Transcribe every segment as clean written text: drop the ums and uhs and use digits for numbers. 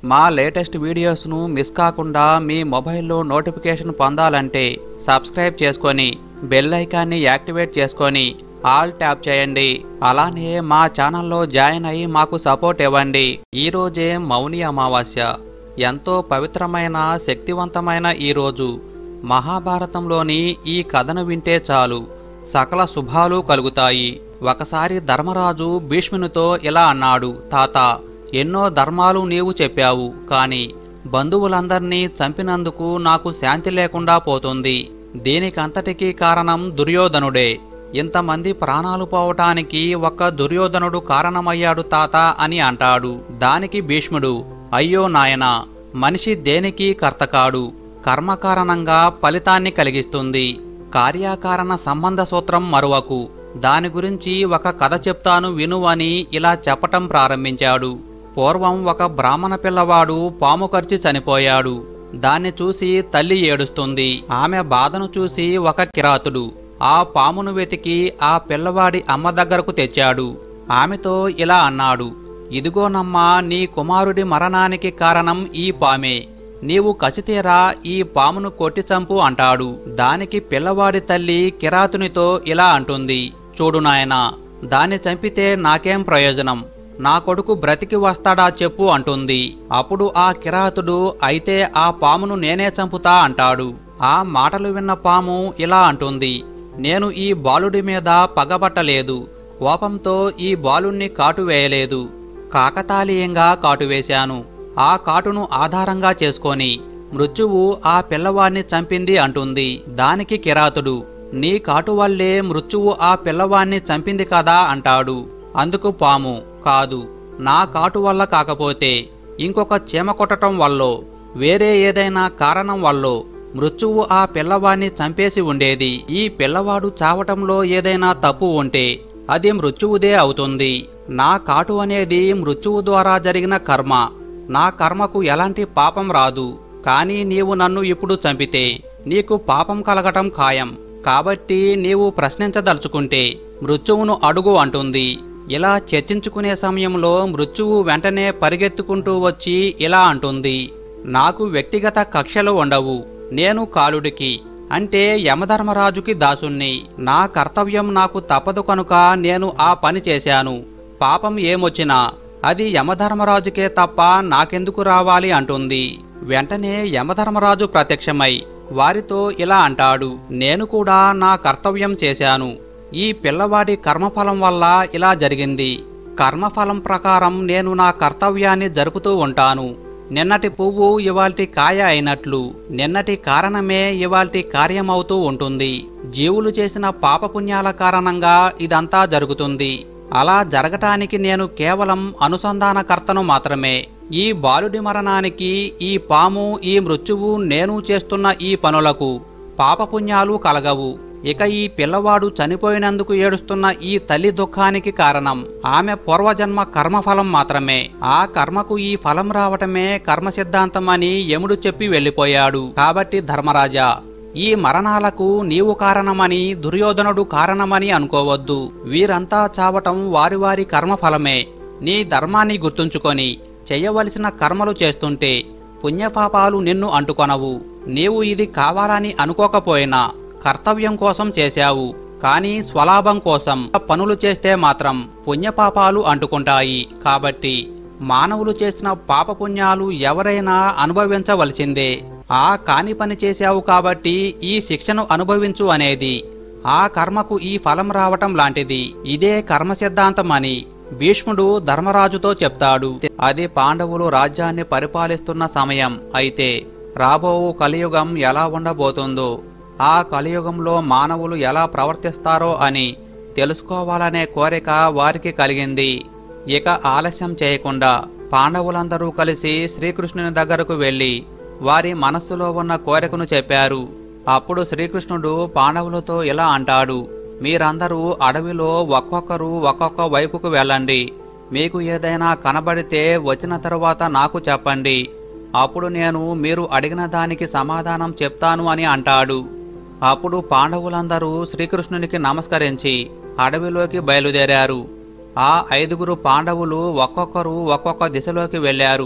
మా latest వీడియోస్ను miss కాకుండా మీ మొబైల్లో నోటిఫికేషన్ పొందాలంటే సబ్స్క్రైబ్ చేసుకొని బెల్ ఐకాన్ని యాక్టివేట్ చేసుకొని ఆల్ ట్యాప్ చేయండి. అలానే మా ఛానల్లో జాయిన్ అయ్యి మాకు సపోర్ట్ ఇవ్వండి. ఈరోజే మౌని అమావాస్య. ఎంతో పవిత్రమైన శక్తివంతమైన ఈరోజు మహాభారతంలోని ఈ కథను వింటే చాలు సకల శుభాలు కలుగుతాయి. ఒకసారి ధర్మరాజు భీష్మునితో ఇలా అన్నాడు, తాత, ఎన్నో ధర్మాలు నీవు చెప్పావు, కాని బంధువులందర్నీ చంపినందుకు నాకు శాంతి లేకుండా పోతుంది. దీనికంతటికీ కారణం దుర్యోధనుడే. ఇంతమంది ప్రాణాలు పోవటానికి ఒక్క దుర్యోధనుడు కారణమయ్యాడు తాత అని అంటాడు. దానికి భీష్ముడు, అయ్యో నాయనా, మనిషి దేనికి కర్తకాడు, కర్మ కారణంగా ఫలితాన్ని కలిగిస్తుంది. కార్యకారణ సంబంధ సూత్రం మరువకు, దాని గురించి ఒక కథ చెప్తాను విను అని ఇలా చెప్పటం ప్రారంభించాడు. పూర్వం ఒక బ్రాహ్మణ పిల్లవాడు పాము కరిచి చనిపోయాడు. దాన్ని చూసి తల్లి ఏడుస్తుంది. ఆమె బాధను చూసి ఒక కిరాతుడు ఆ పామును వెతికి ఆ పిల్లవాడి అమ్మ దగ్గరకు తెచ్చాడు. ఆమెతో ఇలా అన్నాడు, ఇదిగోనమ్మా, నీ కుమారుడి మరణానికి కారణం ఈ పామే. నీవు కసితీరా ఈ పామును కొట్టి చంపు అంటాడు. దానికి పిల్లవాడి తల్లి కిరాతునితో ఇలా అంటుంది, చూడు నాయనా, దాన్ని చంపితే నాకేం ప్రయోజనం, నా కొడుకు బ్రతికి వస్తాడా చెప్పు అంటుంది. అప్పుడు ఆ కిరాతుడు, అయితే ఆ పామును నేనే చంపుతా అంటాడు. ఆ మాటలు విన్న పాము ఇలా అంటుంది, నేను ఈ బాలుడి మీద పగబట్టలేదు, కోపంతో ఈ బాలుణ్ణి కాటువేయలేదు, కాకతాళీయంగా కాటువేశాను. ఆ కాటును ఆధారంగా చేసుకొని మృత్యువు ఆ పిల్లవాణ్ణి చంపింది అంటుంది. దానికి కిరాతుడు, నీ కాటు వల్లే మృత్యువు ఆ పిల్లవాణ్ణి చంపింది కదా అంటాడు. అందుకు పాము, కాదు, నా కాటు వల్ల కాకపోతే ఇంకొక చీమ కొట్టడం వల్లో వేరే ఏదైనా కారణం వల్లో మృత్యువు ఆ పిల్లవాణ్ణి చంపేసి ఉండేది. ఈ పిల్లవాడు చావటంలో ఏదైనా తప్పు ఉంటే అది మృత్యువుదే అవుతుంది. నా కాటు అనేది మృత్యువు ద్వారా జరిగిన కర్మ. నా కర్మకు ఎలాంటి పాపం రాదు. కానీ నీవు నన్ను ఇప్పుడు చంపితే నీకు పాపం కలగటం ఖాయం. కాబట్టి నీవు ప్రశ్నించదలుచుకుంటే మృత్యువును అడుగు అంటుంది. ఇలా చర్చించుకునే సమయంలో మృత్యువు వెంటనే పరిగెత్తుకుంటూ వచ్చి ఇలా అంటుంది, నాకు వ్యక్తిగత కక్షలు ఉండవు. నేను కాలుడికి, అంటే యమధర్మరాజుకి దాసుణ్ణి. నా కర్తవ్యం నాకు తప్పదు కనుక నేను ఆ పని చేశాను. పాపం ఏమొచ్చినా అది యమధర్మరాజుకే తప్ప నాకెందుకు రావాలి అంటుంది. వెంటనే యమధర్మరాజు ప్రత్యక్షమై వారితో ఇలా అంటాడు, నేను కూడా నా కర్తవ్యం చేశాను. ఈ పిల్లవాడి కర్మఫలం వల్ల ఇలా జరిగింది. కర్మఫలం ప్రకారం నేను నా కర్తవ్యాన్ని జరుపుతూ ఉంటాను. నిన్నటి పువ్వు ఇవాల్టి కాయ అయినట్లు నిన్నటి కారణమే ఇవాల్టి కార్యమవుతూ ఉంటుంది. జీవులు చేసిన పాపపుణ్యాల కారణంగా ఇదంతా జరుగుతుంది. అలా జరగటానికి నేను కేవలం అనుసంధానకర్తను మాత్రమే. ఈ బాలుడి మరణానికి ఈ పాము, ఈ మృత్యువు, నేను చేస్తున్న ఈ పనులకు పాపపుణ్యాలు కలగవు. ఇక ఈ పిల్లవాడు చనిపోయినందుకు ఏడుస్తున్న ఈ తల్లి దుఃఖానికి కారణం ఆమె పూర్వజన్మ కర్మఫలం మాత్రమే. ఆ కర్మకు ఈ ఫలం రావటమే కర్మ సిద్ధాంతం అని యముడు చెప్పి వెళ్ళిపోయాడు. కాబట్టి ధర్మరాజా, ఈ మరణాలకు నీవు కారణమని, దుర్యోధనుడు కారణమని అనుకోవద్దు. వీరంతా చావటం వారి వారి కర్మఫలమే. నీ ధర్మాన్ని గుర్తుంచుకొని చెయ్యవలసిన కర్మలు చేస్తుంటే పుణ్యపాపాలు నిన్ను అంటుకొనవు. నీవు ఇది కావాలని అనుకోకపోయినా కర్తవ్యం కోసం చేశావు. కానీ స్వలాభం కోసం పనులు చేస్తే మాత్రం పుణ్యపాపాలు అంటుకుంటాయి. కాబట్టి మానవులు చేసిన పాపపుణ్యాలు ఎవరైనా అనుభవించవలసిందే. ఆ కాని పని చేశావు కాబట్టి ఈ శిక్షను అనుభవించు అనేది ఆ కర్మకు ఈ ఫలం రావటం లాంటిది. ఇదే కర్మ సిద్ధాంతం అని భీష్ముడు ధర్మరాజుతో చెప్తాడు. అది పాండవులు రాజ్యాన్ని పరిపాలిస్తున్న సమయం. అయితే రాబో కలియుగం ఎలా ఉండబోతుందో, ఆ కలియుగంలో మానవులు ఎలా ప్రవర్తిస్తారో అని తెలుసుకోవాలనే కోరిక వారికి కలిగింది. ఇక ఆలస్యం చేయకుండా పాండవులందరూ కలిసి శ్రీకృష్ణుని దగ్గరకు వెళ్లి వారి మనస్సులో ఉన్న కోరికను చెప్పారు. అప్పుడు శ్రీకృష్ణుడు పాండవులతో ఇలా అంటాడు, మీరందరూ అడవిలో ఒక్కొక్కరు ఒక్కొక్క వైపుకు వెళ్ళండి. మీకు ఏదైనా కనబడితే వచ్చిన తరువాత నాకు చెప్పండి. అప్పుడు నేను మీరు అడిగిన దానికి సమాధానం చెప్తాను అని అంటాడు. అప్పుడు పాండవులందరూ శ్రీకృష్ణునికి నమస్కరించి అడవిలోకి బయలుదేరారు. ఆ 5 పాండవులు ఒక్కొక్కరు ఒక్కొక్క దిశలోకి వెళ్లారు.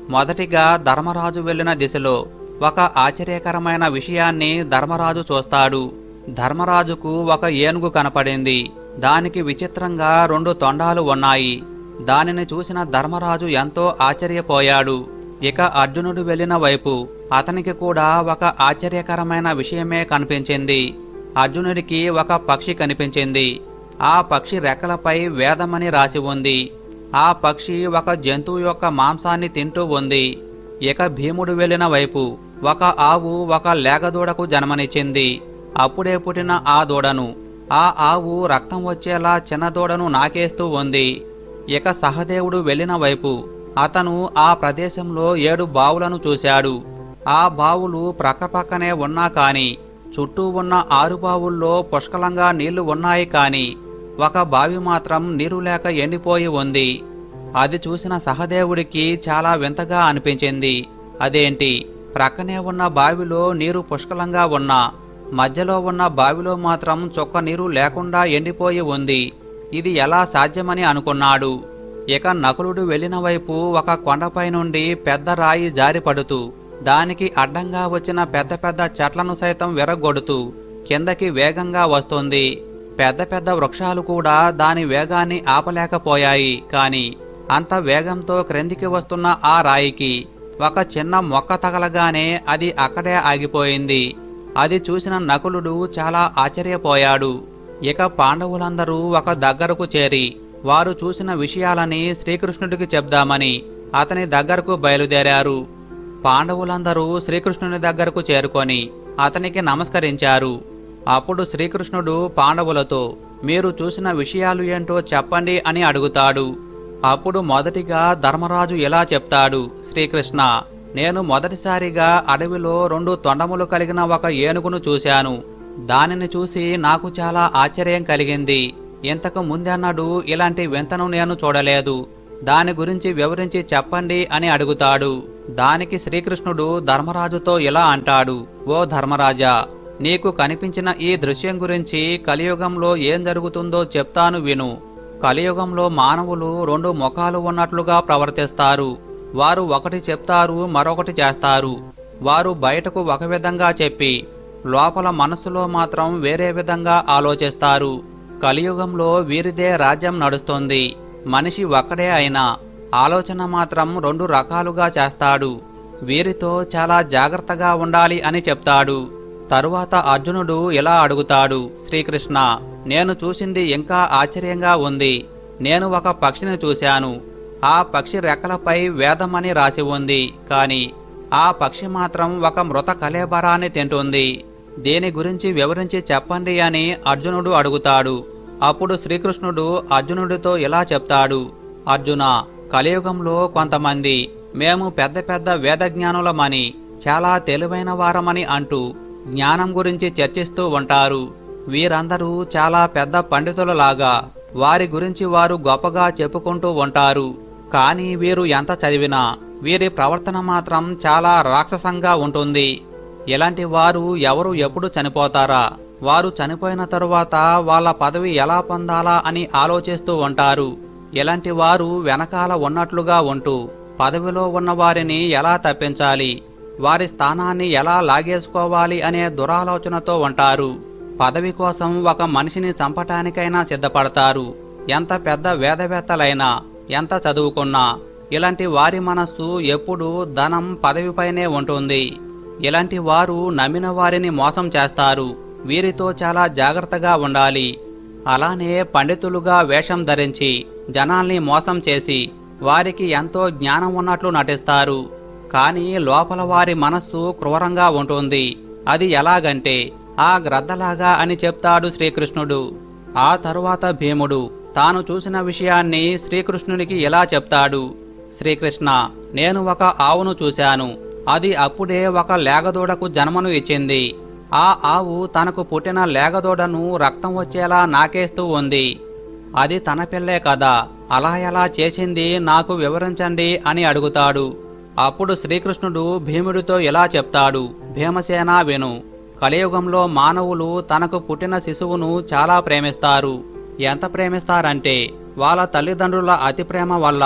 మొదటిగా ధర్మరాజు వెళ్ళిన దిశలో ఒక ఆశ్చర్యకరమైన విషయాన్ని ధర్మరాజు చూస్తాడు. ధర్మరాజుకు ఒక ఏనుగు కనపడింది. దానికి విచిత్రంగా 2 తొండాలు ఉన్నాయి. దానిని చూసిన ధర్మరాజు ఎంతో ఆశ్చర్యపోయాడు. ఇక అర్జునుడు వెళ్ళిన వైపు అతనికి కూడా ఒక ఆశ్చర్యకరమైన విషయమే కనిపించింది. అర్జునుడికి ఒక పక్షి కనిపించింది. ఆ పక్షి రెక్కలపై వేదమని రాసి ఉంది. ఆ పక్షి ఒక జంతువు యొక్క మాంసాన్ని తింటూ ఉంది. ఇక భీముడు వెళ్ళిన వైపు ఒక ఆవు ఒక లేగదూడకు జన్మనిచ్చింది. అప్పుడే పుట్టిన ఆ దూడను ఆ ఆవు రక్తం వచ్చేలా చిన్న దూడను నాకేస్తూ ఉంది. ఇక సహదేవుడు వెళ్ళిన వైపు అతను ఆ ప్రదేశంలో 7 బావులను చూశాడు. ఆ బావులు ప్రక్కపక్కనే ఉన్నా కాని చుట్టూ ఉన్న 6 బావుల్లో పుష్కలంగా నీళ్లు ఉన్నాయి కాని ఒక బావి మాత్రం నీరు లేక ఎండిపోయి ఉంది. అది చూసిన సహదేవుడికి చాలా వింతగా అనిపించింది. అదేంటి, ప్రక్కనే ఉన్న బావిలో నీరు పుష్కలంగా ఉన్నా మధ్యలో ఉన్న బావిలో మాత్రం చుక్క నీరు లేకుండా ఎండిపోయి ఉంది. ఇది ఎలా సాధ్యమని అనుకున్నాడు. ఇక నకులుడు వెళ్ళిన వైపు ఒక కొండపై నుండి పెద్ద రాయి జారిపడుతూ దానికి అడ్డంగా వచ్చిన పెద్ద పెద్ద చెట్లను సైతం విరగొడుతూ కిందకి వేగంగా వస్తుంది. పెద్ద పెద్ద వృక్షాలు కూడా దాని వేగాన్ని ఆపలేకపోయాయి. కాని అంత వేగంతో క్రిందికి వస్తున్న ఆ రాయికి ఒక చిన్న మొక్క తగలగానే అది అక్కడే ఆగిపోయింది. అది చూసిన నకులుడు చాలా ఆశ్చర్యపోయాడు. ఇక పాండవులందరూ ఒక దగ్గరకు చేరి వారు చూసిన విషయాలని శ్రీకృష్ణుడికి చెప్దామని అతని దగ్గరకు బయలుదేరారు. పాండవులందరూ శ్రీకృష్ణుని దగ్గరకు చేరుకొని అతనికి నమస్కరించారు. అప్పుడు శ్రీకృష్ణుడు పాండవులతో మీరు చూసిన విషయాలు ఏంటో చెప్పండి అని అడుగుతాడు. అప్పుడు మొదటిగా ధర్మరాజు ఇలా చెప్తాడు, శ్రీకృష్ణ, నేను మొదటిసారిగా అడవిలో 2 తొండములు కలిగిన ఒక ఏనుగును చూశాను. దానిని చూసి నాకు చాలా ఆశ్చర్యం కలిగింది. ఇంతకు ముందెన్నడూ ఇలాంటి వింతను నేను చూడలేదు. దాని గురించి వివరించి చెప్పండి అని అడుగుతాడు. దానికి శ్రీకృష్ణుడు ధర్మరాజుతో ఇలా అంటాడు, ఓ ధర్మరాజా, నీకు కనిపించిన ఈ దృశ్యం గురించి కలియుగంలో ఏం జరుగుతుందో చెప్తాను విను. కలియుగంలో మానవులు 2 ముఖాలు ఉన్నట్లుగా ప్రవర్తిస్తారు. వారు ఒకటి చెప్తారు, మరొకటి చేస్తారు. వారు బయటకు ఒక విధంగా చెప్పి లోపల మనస్సులో మాత్రం వేరే విధంగా ఆలోచిస్తారు. కలియుగంలో వీరిదే రాజ్యం నడుస్తుంది. మనిషి ఒక్కడే అయినా ఆలోచన మాత్రం 2 రకాలుగా చేస్తాడు. వీరితో చాలా జాగ్రత్తగా ఉండాలి అని చెప్తాడు. తరువాత అర్జునుడు ఇలా అడుగుతాడు, శ్రీకృష్ణ, నేను చూసింది ఇంకా ఆశ్చర్యంగా ఉంది. నేను ఒక పక్షిని చూశాను. ఆ పక్షి రెక్కలపై వేదమని రాసి ఉంది. కాని ఆ పక్షి మాత్రం ఒక మృత కళేబరాన్ని తింటుంది. దీని గురించి వివరించి చెప్పండి అని అర్జునుడు అడుగుతాడు. అప్పుడు శ్రీకృష్ణుడు అర్జునుడితో ఇలా చెప్తాడు, అర్జున, కలియుగంలో కొంతమంది మేము పెద్ద పెద్ద వేదజ్ఞానులమని చాలా తెలివైన వారమని అంటూ జ్ఞానం గురించి చర్చిస్తూ ఉంటారు. వీరందరూ చాలా పెద్ద పండితులలాగా వారి గురించి వారు గొప్పగా చెప్పుకుంటూ ఉంటారు. కానీ వీరు ఎంత చదివినా వీరి ప్రవర్తన మాత్రం చాలా రాక్షసంగా ఉంటుంది. ఇలాంటి వారు ఎవరు ఎప్పుడు చనిపోతారా, వారు చనిపోయిన తరువాత వాళ్ళ పదవి ఎలా పొందాలా అని ఆలోచిస్తూ ఉంటారు. ఇలాంటి వారు వెనకాల ఉన్నట్లుగా ఉంటూ పదవిలో ఉన్న వారిని ఎలా తప్పించాలి, వారి స్థానాన్ని ఎలా లాగేసుకోవాలి అనే దురాలోచనతో ఉంటారు. పదవి కోసం ఒక మనిషిని చంపటానికైనా సిద్ధపడతారు. ఎంత పెద్ద వేదవేత్తలైనా, ఎంత చదువుకున్నా ఇలాంటి వారి మనస్సు ఎప్పుడూ ధనం, పదవిపైనే ఉంటుంది. ఇలాంటి వారు నమ్మిన వారిని మోసం చేస్తారు. వీరితో చాలా జాగ్రత్తగా ఉండాలి. అలానే పండితులుగా వేషం ధరించి జనాల్ని మోసం చేసి వారికి ఎంతో జ్ఞానం ఉన్నట్లు నటిస్తారు. కానీ లోపల వారి మనస్సు క్రూరంగా ఉంటుంది. అది ఎలాగంటే ఆ గ్రద్దలాగా అని చెప్తాడు శ్రీకృష్ణుడు. ఆ తరువాత భీముడు తాను చూసిన విషయాన్ని శ్రీకృష్ణునికి ఇలా చెప్తాడు, శ్రీకృష్ణ, నేను ఒక ఆవును చూశాను. అది అప్పుడే ఒక లేగదూడకు జన్మను ఇచ్చింది. ఆ ఆవు తనకు పుట్టిన లేగదూడను రక్తం వచ్చేలా నాకేస్తూ ఉంది. అది తన పిల్లే కదా, అలా ఎలా చేసింది నాకు వివరించండి అని అడుగుతాడు. అప్పుడు శ్రీకృష్ణుడు భీముడితో ఇలా చెప్తాడు, భీమసేన విను. కలియుగంలో మానవులు తనకు పుట్టిన శిశువును చాలా ప్రేమిస్తారు. ఎంత ప్రేమిస్తారంటే వాళ్ళ తల్లిదండ్రుల అతి ప్రేమ వల్ల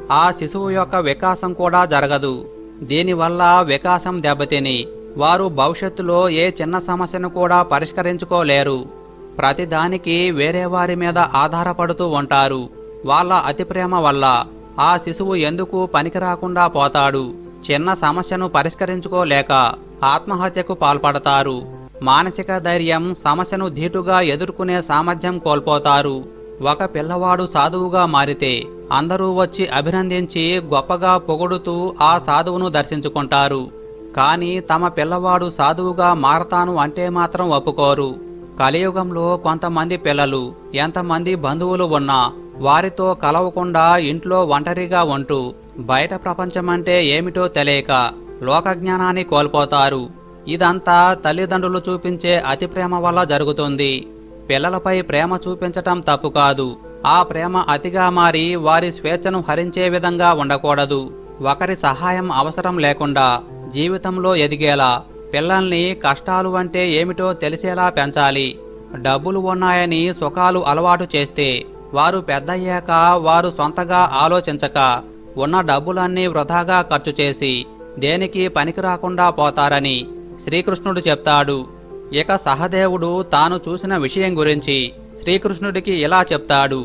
ఆ శిశువు యొక్క వికాసం కూడా జరగదు. దీనివల్ల వికాసం దెబ్బతిని వారు భవిష్యత్తులో ఏ చిన్న సమస్యను కూడా పరిష్కరించుకోలేరు. ప్రతిదానికి వేరే వారి మీద ఆధారపడుతూ ఉంటారు. వాళ్ళ అతి ప్రేమ వల్ల ఆ శిశువు ఎందుకు పనికిరాకుండా పోతాడు. చిన్న సమస్యను పరిష్కరించుకోలేక ఆత్మహత్యకు పాల్పడతారు. మానసిక ధైర్యం, సమస్యను ధీటుగా ఎదుర్కొనే సామర్థ్యం కోల్పోతారు. ఒక పిల్లవాడు సాధువుగా మారితే అందరూ వచ్చి అభినందించి గొప్పగా పొగుడుతూ ఆ సాధువును దర్శించుకుంటారు. కానీ తమ పిల్లవాడు సాధువుగా మారతాను అంటే మాత్రం ఒప్పుకోరు. కలియుగంలో కొంతమంది పిల్లలు ఎంతమంది బంధువులు ఉన్నా వారితో కలవకుండా ఇంట్లో ఒంటరిగా ఉంటూ బయట ప్రపంచమంటే ఏమిటో తెలియక లోకజ్ఞానాన్ని కోల్పోతారు. ఇదంతా తల్లిదండ్రులు చూపించే అతి ప్రేమ వల్ల జరుగుతుంది. పిల్లలపై ప్రేమ చూపించటం తప్పు కాదు. ఆ ప్రేమ అతిగా మారి వారి స్వేచ్ఛను హరించే విధంగా ఉండకూడదు. ఒకరి సహాయం అవసరం లేకుండా జీవితంలో ఎదిగేలా పిల్లల్ని కష్టాలు అంటే ఏమిటో తెలిసేలా పెంచాలి. డబ్బులు ఉన్నాయని సుఖాలు అలవాటు చేస్తే వారు పెద్దయ్యాక వారు సొంతగా ఆలోచించక ఉన్న డబ్బులన్నీ వృధాగా ఖర్చు చేసి దేనికి పనికిరాకుండా పోతారని శ్రీకృష్ణుడు చెప్తాడు. ఇక సహదేవుడు తాను చూసిన విషయం గురించి శ్రీకృష్ణుడికి ఇలా చెప్తాడు.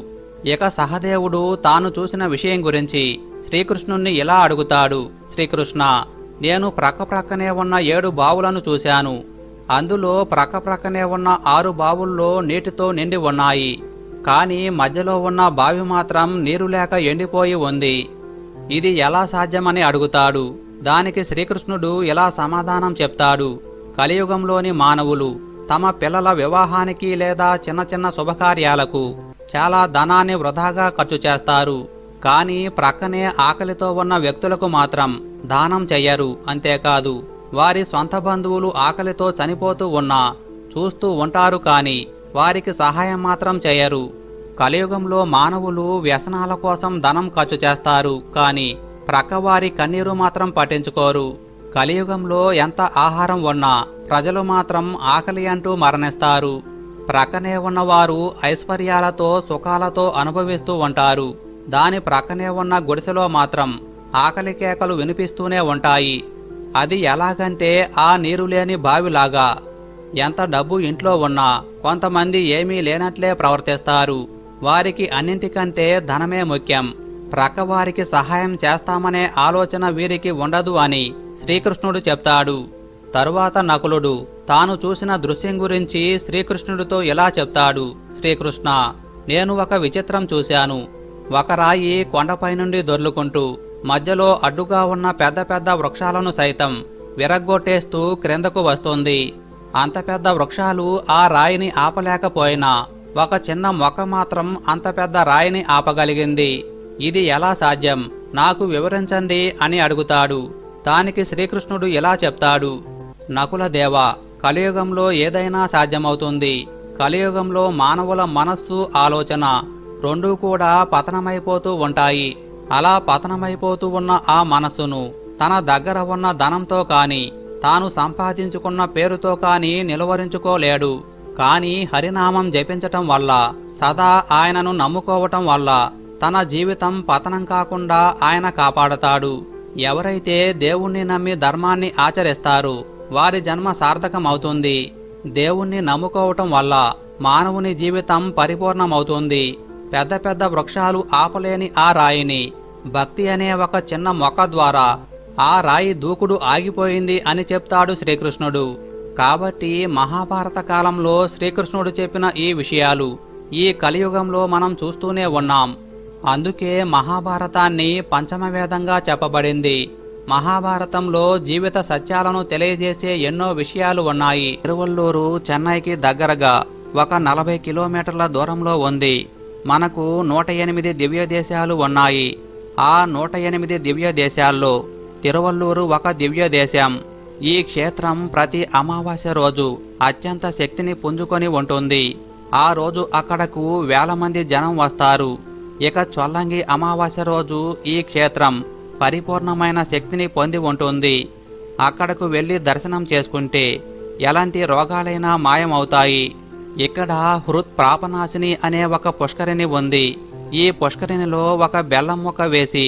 శ్రీకృష్ణుణ్ణి ఇలా అడుగుతాడు. శ్రీకృష్ణ, నేను ప్రక్కనే ఉన్న 7 బావులను చూశాను. అందులో ప్రక్కనే ఉన్న 6 బావుల్లో నీటితో నిండి ఉన్నాయి. కానీ మధ్యలో ఉన్న బావి మాత్రం నీరు లేక ఎండిపోయి ఉంది. ఇది ఎలా సాధ్యమని అడుగుతాడు. దానికి శ్రీకృష్ణుడు ఇలా సమాధానం చెప్తాడు. కలియుగంలోని మానవులు తమ పిల్లల వివాహానికి లేదా చిన్న చిన్న శుభకార్యాలకు చాలా ధనాన్ని వృధాగా ఖర్చు చేస్తారు. కానీ ప్రక్కనే ఆకలితో ఉన్న వ్యక్తులకు మాత్రం దానం చెయ్యరు. అంతేకాదు, వారి సొంత బంధువులు ఆకలితో చనిపోతూ ఉన్నా చూస్తూ ఉంటారు, కానీ వారికి సహాయం మాత్రం చేయరు. కలియుగంలో మానవులు వ్యసనాల కోసం ధనం ఖర్చు చేస్తారు, కానీ ప్రక్కవారి కన్నీరు మాత్రం పట్టించుకోరు. కలియుగంలో ఎంత ఆహారం ఉన్నా ప్రజలు మాత్రం ఆకలి అంటూ మరణిస్తారు. ప్రక్కనే ఉన్నవారు ఐశ్వర్యాలతో సుఖాలతో అనుభవిస్తూ ఉంటారు. దాని ప్రక్కనే ఉన్న గుడిసెలో మాత్రం ఆకలి కేకలు వినిపిస్తూనే ఉంటాయి. అది ఎలాగంటే ఆ నీరు లేని బావిలాగా. ఎంత డబ్బు ఇంట్లో ఉన్నా కొంతమంది ఏమీ లేనట్లే ప్రవర్తిస్తారు. వారికి అన్నింటికంటే ధనమే ముఖ్యం. ప్రక్కవారికి సహాయం చేస్తామనే ఆలోచన వీరికి ఉండదు అని శ్రీకృష్ణుడు చెప్తాడు. తరువాత నకులుడు తాను చూసిన దృశ్యం గురించి శ్రీకృష్ణుడితో ఇలా చెప్తాడు. శ్రీకృష్ణ, నేను ఒక విచిత్రం చూశాను. ఒక రాయి కొండపై నుండి దొర్లుకుంటూ మధ్యలో అడ్డుగా ఉన్న పెద్ద పెద్ద వృక్షాలను సైతం విరగ్గొట్టేస్తూ క్రిందకు వస్తుంది. అంత పెద్ద వృక్షాలు ఆ రాయిని ఆపలేకపోయినా ఒక చిన్న మొక్క మాత్రం అంత పెద్ద రాయిని ఆపగలిగింది. ఇది ఎలా సాధ్యం? నాకు వివరించండి అని అడుగుతాడు. దానికి శ్రీకృష్ణుడు ఇలా చెప్తాడు. నకుల దేవా, కలియుగంలో ఏదైనా సాధ్యమవుతుంది. కలియుగంలో మానవుల మనస్సు, ఆలోచన రెండూ కూడా పతనమైపోతూ ఉంటాయి. అలా పతనమైపోతూ ఉన్న ఆ మనస్సును తన దగ్గర ఉన్న ధనంతో కాని తాను సంపాదించుకున్న పేరుతో కాని నిలువరించుకోలేడు. కాని హరినామం జపించటం వల్ల, సదా ఆయనను నమ్ముకోవటం వల్ల తన జీవితం పతనం కాకుండా ఆయన కాపాడతాడు. ఎవరైతే దేవుణ్ణి నమ్మి ధర్మాన్ని ఆచరిస్తారో వారి జన్మ సార్థకమవుతుంది. దేవుణ్ణి నమ్ముకోవటం వల్ల మానవుని జీవితం పరిపూర్ణమవుతుంది. పెద్ద పెద్ద వృక్షాలు ఆపలేని ఆ రాయిని భక్తి అనే ఒక చిన్న మొక్క ద్వారా ఆ రాయి దూకుడు ఆగిపోయింది అని చెప్తాడు శ్రీకృష్ణుడు. కాబట్టి మహాభారత కాలంలో శ్రీకృష్ణుడు చెప్పిన ఈ విషయాలు ఈ కలియుగంలో మనం చూస్తూనే ఉన్నాం. అందుకే మహాభారతాన్ని పంచమవేదంగా చెప్పబడింది. మహాభారతంలో జీవిత సత్యాలను తెలియజేసే ఎన్నో విషయాలు ఉన్నాయి. తిరువల్లూరు చెన్నైకి దగ్గరగా ఒక 40 కిలోమీటర్ల దూరంలో ఉంది. మనకు 108 దివ్య దేశాలు ఉన్నాయి. ఆ 108 దివ్య దేశాల్లో తిరువల్లూరు ఒక దివ్య దేశం. ఈ క్షేత్రం ప్రతి అమావాస్య రోజు అత్యంత శక్తిని పుంజుకొని ఉంటుంది. ఆ రోజు అక్కడకు వేల మంది జనం వస్తారు. ఇక చొల్లంగి అమావాస్య రోజు ఈ క్షేత్రం పరిపూర్ణమైన శక్తిని పొంది ఉంటుంది. అక్కడకు వెళ్ళి దర్శనం చేసుకుంటే ఎలాంటి రోగాలైనా మాయమవుతాయి. ఇక్కడ హృత్ప్రాపనాశిని అనే ఒక పుష్కరిణి ఉంది. ఈ పుష్కరిణిలో ఒక బెల్లం ముక్క వేసి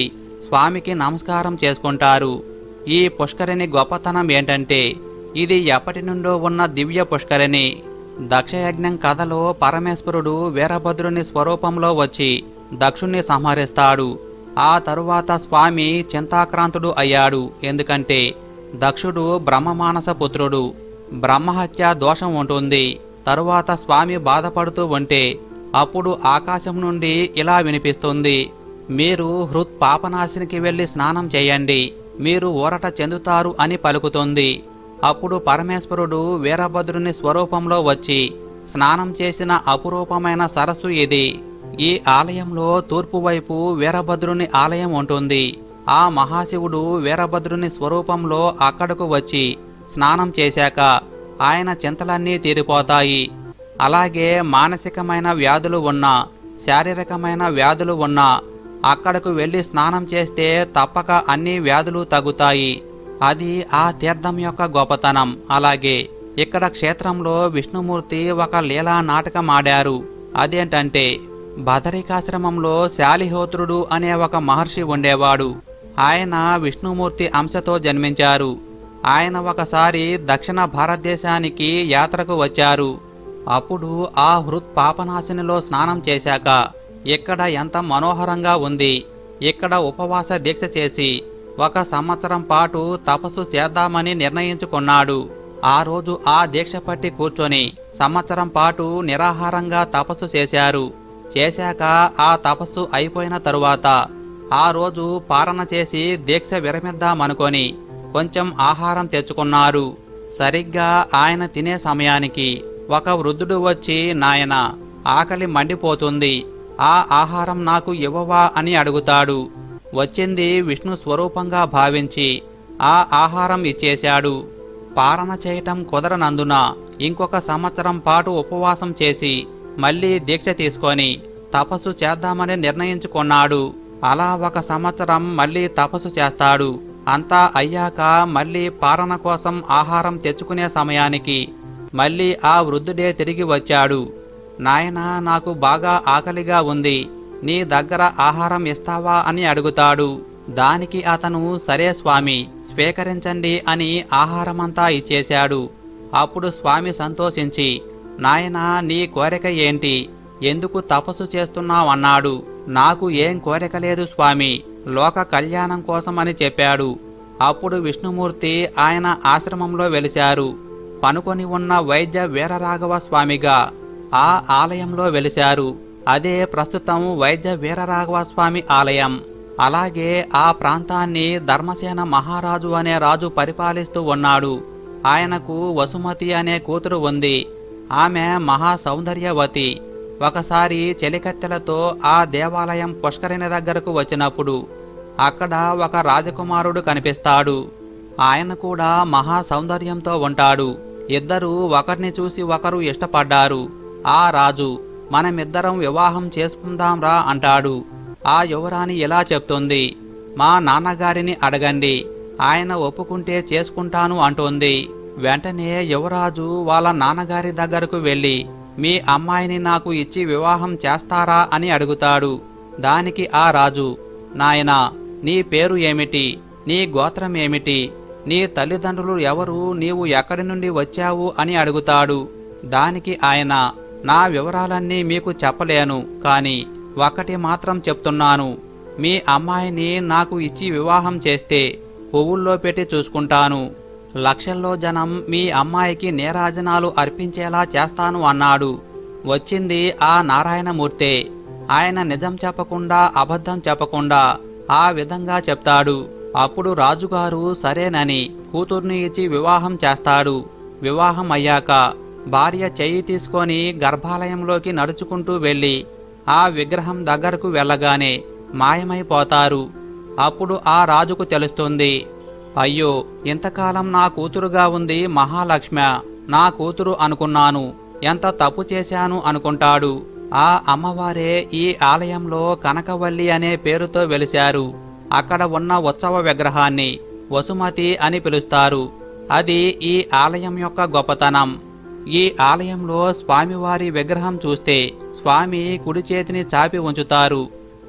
స్వామికి నమస్కారం చేసుకుంటారు. ఈ పుష్కరిణి గొప్పతనం ఏంటంటే ఇది ఎప్పటి నుండో ఉన్న దివ్య పుష్కరిణి. దక్షయజ్ఞం కథలో పరమేశ్వరుడు వీరభద్రుని స్వరూపంలో వచ్చి దక్షుణ్ణి సంహరిస్తాడు. ఆ తరువాత స్వామి చింతాక్రాంతుడు అయ్యాడు. ఎందుకంటే దక్షుడు బ్రహ్మమానస పుత్రుడు, బ్రహ్మహత్య దోషం ఉంటుంది. తరువాత స్వామి బాధపడుతూ ఉంటే అప్పుడు ఆకాశం నుండి ఇలా వినిపిస్తుంది, మీరు హృత్ పాపనాశినికి వెళ్లి స్నానం చేయండి, మీరు ఊరట చెందుతారు అని పలుకుతుంది. అప్పుడు పరమేశ్వరుడు వీరభద్రుని స్వరూపంలో వచ్చి స్నానం చేసిన అపురూపమైన సరస్సు ఇది. ఈ ఆలయంలో తూర్పు వైపు వీరభద్రుని ఆలయం ఉంటుంది. ఆ మహాశివుడు వీరభద్రుని స్వరూపంలో అక్కడకు వచ్చి స్నానం చేశాక ఆయన చింతలన్నీ తీరిపోతాయి. అలాగే మానసికమైన వ్యాధులు ఉన్నా, శారీరకమైన వ్యాధులు ఉన్నా అక్కడకు వెళ్లి స్నానం చేస్తే తప్పక అన్ని వ్యాధులు తగ్గుతాయి. అది ఆ తీర్థం యొక్క గొప్పతనం. అలాగే ఇక్కడ క్షేత్రంలో విష్ణుమూర్తి ఒక లీలా నాటకం ఆడారు. అదేంటంటే బదరికాశ్రమంలో శాలిహోత్రుడు అనే ఒక మహర్షి ఉండేవాడు. ఆయన విష్ణుమూర్తి అంశతో జన్మించారు. ఆయన ఒకసారి దక్షిణ భారతదేశానికి యాత్రకు వచ్చారు. అప్పుడు ఆ హృత్ పాపనాశినిలో స్నానం చేశాక ఇక్కడ ఎంత మనోహరంగా ఉంది, ఇక్కడ ఉపవాస దీక్ష చేసి 1 సంవత్సరం పాటు తపస్సు చేద్దామని నిర్ణయించుకున్నాడు. ఆ రోజు ఆ దీక్ష పట్టి కూర్చొని సంవత్సరం పాటు నిరాహారంగా తపస్సు చేశారు. చేశాక ఆ తపస్సు అయిపోయిన తరువాత ఆ రోజు పారణ చేసి దీక్ష విరమిద్దామనుకొని కొంచెం ఆహారం తెచ్చుకున్నారు. సరిగ్గా ఆయన తినే సమయానికి ఒక వృద్ధుడు వచ్చి, నాయనా, ఆకలి మండిపోతుంది, ఆ ఆహారం నాకు ఇవ్వవా అని అడుగుతాడు. వచ్చింది విష్ణు స్వరూపంగా భావించి ఆ ఆహారం ఇచ్చేశాడు. పారణ చేయటం కుదరనందున ఇంకొక సంవత్సరం పాటు ఉపవాసం చేసి మళ్లీ దీక్ష తీసుకొని తపస్సు చేద్దామని నిర్ణయించుకున్నాడు. అలా 1 సంవత్సరం మళ్లీ తపస్సు చేస్తాడు. అంతా అయ్యాక మళ్లీ పారణ కోసం ఆహారం తెచ్చుకునే సమయానికి మళ్లీ ఆ వృద్ధుడే తిరిగి వచ్చాడు. నాయనా, నాకు బాగా ఆకలిగా ఉంది, నీ దగ్గర ఆహారం ఇస్తావా అని అడుగుతాడు. దానికి అతను సరే స్వామి, స్వీకరించండి అని ఆహారమంతా ఇచ్చేశాడు. అప్పుడు స్వామి సంతోషించి, నాయనా, నీ కోరిక ఏంటి, ఎందుకు తపస్సు చేస్తున్నావన్నాడు. నాకు ఏం కోరిక లేదు స్వామి, లోక కళ్యాణం కోసమని చెప్పాడు. అప్పుడు విష్ణుమూర్తి ఆయన ఆశ్రమంలో వెలిశారు. పనుకొని ఉన్న వైద్య వీరరాఘవ స్వామిగా ఆ ఆలయంలో వెలిశారు. అదే ప్రస్తుతం వైద్య వీరరాఘవ స్వామి ఆలయం. అలాగే ఆ ప్రాంతాన్ని ధర్మసేన మహారాజు అనే రాజు పరిపాలిస్తూ ఉన్నాడు. ఆయనకు వసుమతి అనే కూతురు ఉంది. ఆమె మహా సౌందర్యవతి. ఒకసారి చెలికత్తెలతో ఆ దేవాలయం పుష్కరిణి దగ్గరకు వచ్చినప్పుడు అక్కడ ఒక రాజకుమారుడు కనిపిస్తాడు. ఆయన కూడా మహా సౌందర్యంతో ఉంటాడు. ఇద్దరూ ఒకరిని చూసి ఒకరు ఇష్టపడ్డారు. ఆ రాజు, మనమిద్దరం వివాహం చేసుకుందాంరా అంటాడు. ఆ యువరాణి ఇలా చెప్తుంది, మా నాన్నగారిని అడగండి, ఆయన ఒప్పుకుంటే చేసుకుంటాను అంటోంది. వెంటనే యువరాజు వాళ్ళ నాన్నగారి దగ్గరకు వెళ్ళి, మీ అమ్మాయిని నాకు ఇచ్చి వివాహం చేస్తారా అని అడుగుతాడు. దానికి ఆ రాజు, నాయనా, నీ పేరు ఏమిటి, నీ గోత్రం ఏమిటి, నీ తల్లిదండ్రులు ఎవరు, నీవు ఎక్కడి నుండి వచ్చావు అని అడుగుతాడు. దానికి ఆయన, నా వివరాలన్నీ మీకు చెప్పలేను, కాని ఒక్కటి మాత్రం చెప్తున్నాను, మీ అమ్మాయిని నాకు ఇచ్చి వివాహం చేస్తే పువ్వుల్లో పెట్టి చూసుకుంటాను, లక్షల్లో జనం మీ అమ్మాయికి నీరాజనాలు అర్పించేలా చేస్తాను అన్నాడు. వచ్చింది ఆ నారాయణమూర్తే. ఆయన నిజం చెప్పకుండా అబద్ధం చెప్పకుండా ఆ విధంగా చెప్తాడు. అప్పుడు రాజుగారు సరేనని కూతుర్ని ఇచ్చి వివాహం చేస్తాడు. వివాహం అయ్యాక భార్య చెయ్యి తీసుకొని గర్భాలయంలోకి నడుచుకుంటూ వెళ్ళి ఆ విగ్రహం దగ్గరకు వెళ్ళగానే మాయమైపోతారు. అప్పుడు ఆ రాజుకు తెలుస్తుంది, అయ్యో, ఇంతకాలం నా కూతురుగా ఉంది మహాలక్ష్మ, నా కూతురు అనుకున్నాను, ఎంత తప్పు చేశాను అనుకుంటాడు. ఆ అమ్మవారే ఈ ఆలయంలో కనకవల్లి అనే పేరుతో వెలిశారు. అక్కడ ఉన్న ఉత్సవ విగ్రహాన్ని వసుమతి అని పిలుస్తారు. అది ఈ ఆలయం యొక్క గొప్పతనం. ఈ ఆలయంలో స్వామివారి విగ్రహం చూస్తే స్వామి కుడి చేతిని చాపి ఉంచుతారు.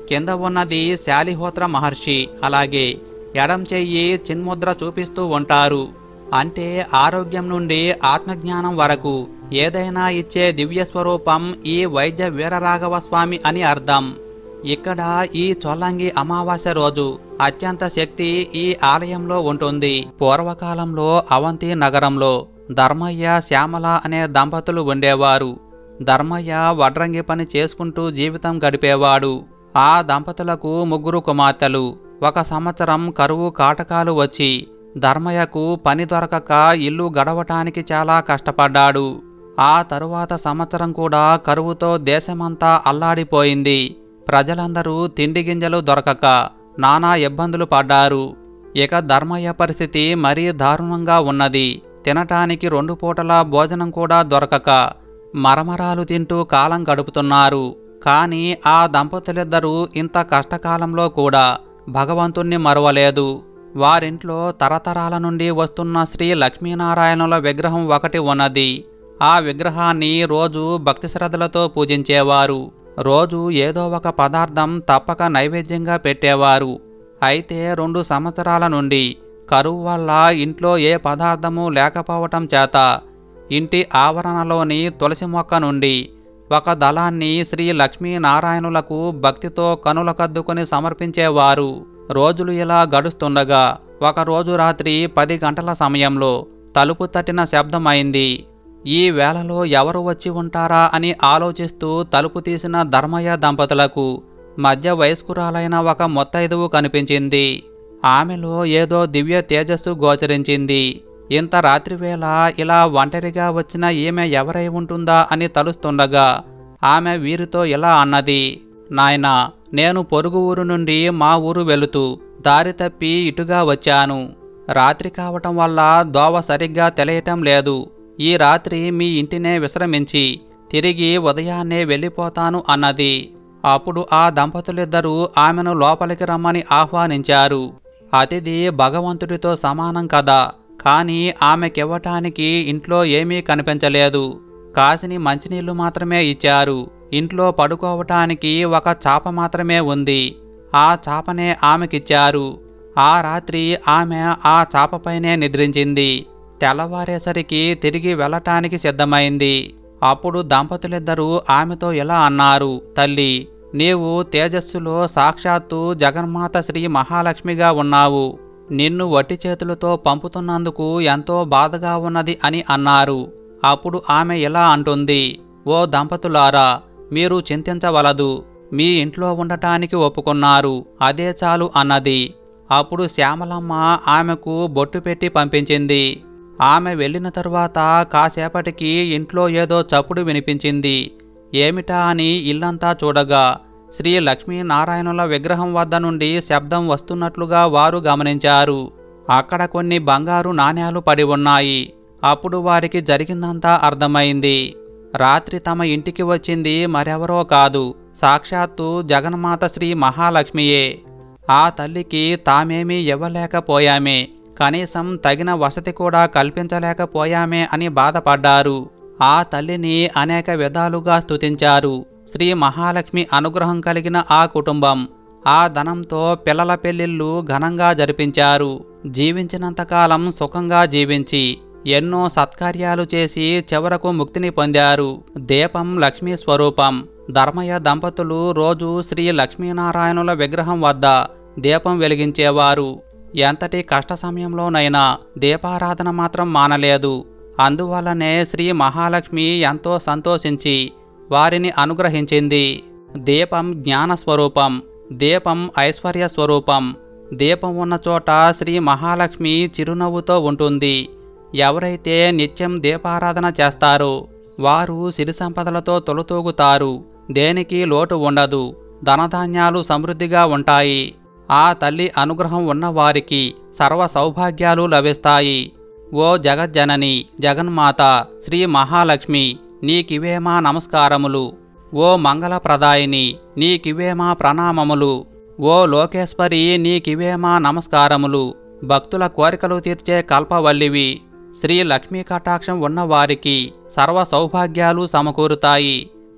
కింద ఉన్నది శాలిహోత్ర మహర్షి. అలాగే ఎడం చెయ్యి చిన్ముద్ర చూపిస్తూ ఉంటారు. అంటే ఆరోగ్యం నుండి ఆత్మజ్ఞానం వరకు ఏదైనా ఇచ్చే దివ్య స్వరూపం ఈ వైద్య వీరరాఘవ స్వామి అని అర్థం. ఇక్కడ ఈ చొల్లంగి అమావాస్య రోజు అత్యంత శక్తి ఈ ఆలయంలో ఉంటుంది. పూర్వకాలంలో అవంతి నగరంలో ధర్మయ్య శ్యామల అనే దంపతులు ఉండేవారు. ధర్మయ్య వడ్రంగి పని చేసుకుంటూ జీవితం గడిపేవాడు. ఆ దంపతులకు 3 కుమార్తెలు. 1 సంవత్సరం కరువు కాటకాలు వచ్చి ధర్మయ్యకు పని దొరకక ఇల్లు గడవటానికి చాలా కష్టపడ్డాడు. ఆ తరువాత సంవత్సరం కూడా కరువుతో దేశమంతా అల్లాడిపోయింది. ప్రజలందరూ తిండి గింజలు దొరకక నానా ఇబ్బందులు పడ్డారు. ఇక ధర్మయ్య పరిస్థితి మరీ దారుణంగా ఉన్నది. తినటానికి 2 పూటల భోజనం కూడా దొరకక మరమరాలు తింటూ కాలం గడుపుతున్నారు. కానీ ఆ దంపతులిద్దరూ ఇంత కష్టకాలంలో కూడా భగవంతుణ్ణి మరువలేదు. వారింట్లో తరతరాల నుండి వస్తున్న శ్రీ లక్ష్మీనారాయణుల విగ్రహం ఒకటి ఉన్నది. ఆ విగ్రహాన్ని రోజు భక్తి శ్రద్ధలతో పూజించేవారు. రోజు ఏదో ఒక పదార్థం తప్పక నైవేద్యంగా పెట్టేవారు. అయితే 2 సంవత్సరాల నుండి కరువు వల్ల ఇంట్లో ఏ పదార్థము లేకపోవటం చేత ఇంటి ఆవరణలోని తులసి మొక్క నుండి 1 దళాన్ని శ్రీ లక్ష్మీనారాయణులకు భక్తితో కనులకద్దుకొని సమర్పించేవారు. రోజులు ఇలా గడుస్తుండగా ఒకరోజు రాత్రి 10 గంటల సమయంలో తలుపు తట్టిన శబ్దమైంది. ఈ వేళలో ఎవరు వచ్చి ఉంటారా అని ఆలోచిస్తూ తలుపు తీసిన ధర్మయ్య దంపతులకు మధ్య వయస్కురాలైన 1 ముత్తైదువు కనిపించింది. ఆమెలో ఏదో దివ్య తేజస్సు గోచరించింది. ఇంత రాత్రివేళ ఇలా ఒంటరిగా వచ్చిన ఈమె ఎవరై ఉంటుందా అని తలుస్తుండగా ఆమె వీరితో ఇలా అన్నది. నాయనా, నేను పొరుగు ఊరు నుండి మా ఊరు వెళుతూ దారి తప్పి ఇటుగా వచ్చాను. రాత్రి కావటం వల్ల దోవ సరిగ్గా తెలియటం లేదు. ఈ రాత్రి మీ ఇంటినే విశ్రమించి తిరిగి ఉదయాన్నే వెళ్ళిపోతాను అన్నది. అప్పుడు ఆ దంపతులిద్దరూ ఆమెను లోపలికి రమ్మని ఆహ్వానించారు. అతిథి భగవంతుడితో సమానం కదా. కానీ ఆమెకివ్వటానికి ఇంట్లో ఏమీ కనిపించలేదు. కాసిని మంచినీళ్లు మాత్రమే ఇచ్చారు. ఇంట్లో పడుకోవటానికి 1 చాప మాత్రమే ఉంది. ఆ చాపనే ఆమెకిచ్చారు. ఆ రాత్రి ఆమె ఆ చాపపైనే నిద్రించింది. తెల్లవారేసరికి తిరిగి వెళ్ళటానికి సిద్ధమైంది. అప్పుడు దంపతులిద్దరూ ఆమెతో ఇలా అన్నారు. తల్లి, నీవు తేజస్సులో సాక్షాత్తు జగన్మాత శ్రీ మహాలక్ష్మిగా ఉన్నావు. నిన్ను వట్టి చేతులతో పంపుతున్నందుకు ఎంతో బాధగా ఉన్నది అని అన్నారు. అప్పుడు ఆమె ఇలా అంటుంది. ఓ దంపతులారా, మీరు చింతించవలదు. మీ ఇంట్లో ఉండటానికి ఒప్పుకున్నారు, అదే చాలు అన్నది. అప్పుడు శ్యామలమ్మ ఆమెకు బొట్టు పెట్టి పంపించింది. ఆమె వెళ్ళిన తరువాత కాసేపటికి ఇంట్లో ఏదో చప్పుడు వినిపించింది. ఏమిటా అని ఇల్లంతా చూడగా శ్రీ లక్ష్మీనారాయణుల విగ్రహం వద్ద నుండి శబ్దం వస్తున్నట్లుగా వారు గమనించారు. అక్కడ కొన్ని బంగారు నాణేలు పడి ఉన్నాయి. అప్పుడు వారికి జరిగిందంతా అర్థమైంది. రాత్రి తమ ఇంటికి వచ్చింది మరెవరో కాదు, సాక్షాత్తు జగన్మాత శ్రీ మహాలక్ష్మియే. ఆ తల్లికి తామేమీ ఇవ్వలేకపోయామే, కనీసం తగిన వసతి కూడా కల్పించలేకపోయామే అని బాధపడ్డారు. ఆ తల్లిని అనేక విధాలుగా స్తుతించారు. శ్రీ మహాలక్ష్మి అనుగ్రహం కలిగిన ఆ కుటుంబం ఆ ధనంతో పిల్లల పెళ్లిళ్ళు ఘనంగా జరిపించారు. జీవించినంతకాలం సుఖంగా జీవించి ఎన్నో సత్కార్యాలు చేసి చివరకు ముక్తిని పొందారు. దీపం లక్ష్మీ స్వరూపం. ధర్మయ్య దంపతులు రోజు శ్రీ లక్ష్మీనారాయణుల విగ్రహం వద్ద దీపం వెలిగించేవారు. ఎంతటి కష్ట సమయంలోనైనా దీపారాధన మాత్రం మానలేదు. అందువల్లనే శ్రీ మహాలక్ష్మి ఎంతో సంతోషించి వారిని అనుగ్రహించింది. దీపం జ్ఞాన స్వరూపం, దీపం ఐశ్వర్య స్వరూపం. దీపం ఉన్న చోట శ్రీ మహాలక్ష్మి చిరునవ్వుతో ఉంటుంది. ఎవరైతే నిత్యం దీపారాధన చేస్తారో వారు సిరి సంపదలతో తొలతూగుతారు. దేనికి లోటు ఉండదు. ధనధాన్యాలు సమృద్ధిగా ఉంటాయి. ఆ తల్లి అనుగ్రహం ఉన్నవారికి సర్వ సౌభాగ్యాలు లభిస్తాయి. ఓ జగజ్జనని, జగన్మాత శ్రీ మహాలక్ష్మి, నీకివే మా నమస్కారములు. ఓ మంగళప్రదాయిని, నీకివే మా ప్రణామములు. ఓ లోకేశ్వరి, నీకివే మా నమస్కారములు. భక్తుల కోరికలు తీర్చే కల్పవల్లివి. శ్రీ లక్ష్మీ కటాక్షం ఉన్నవారికి సర్వ సౌభాగ్యాలు సమకూరుతాయి.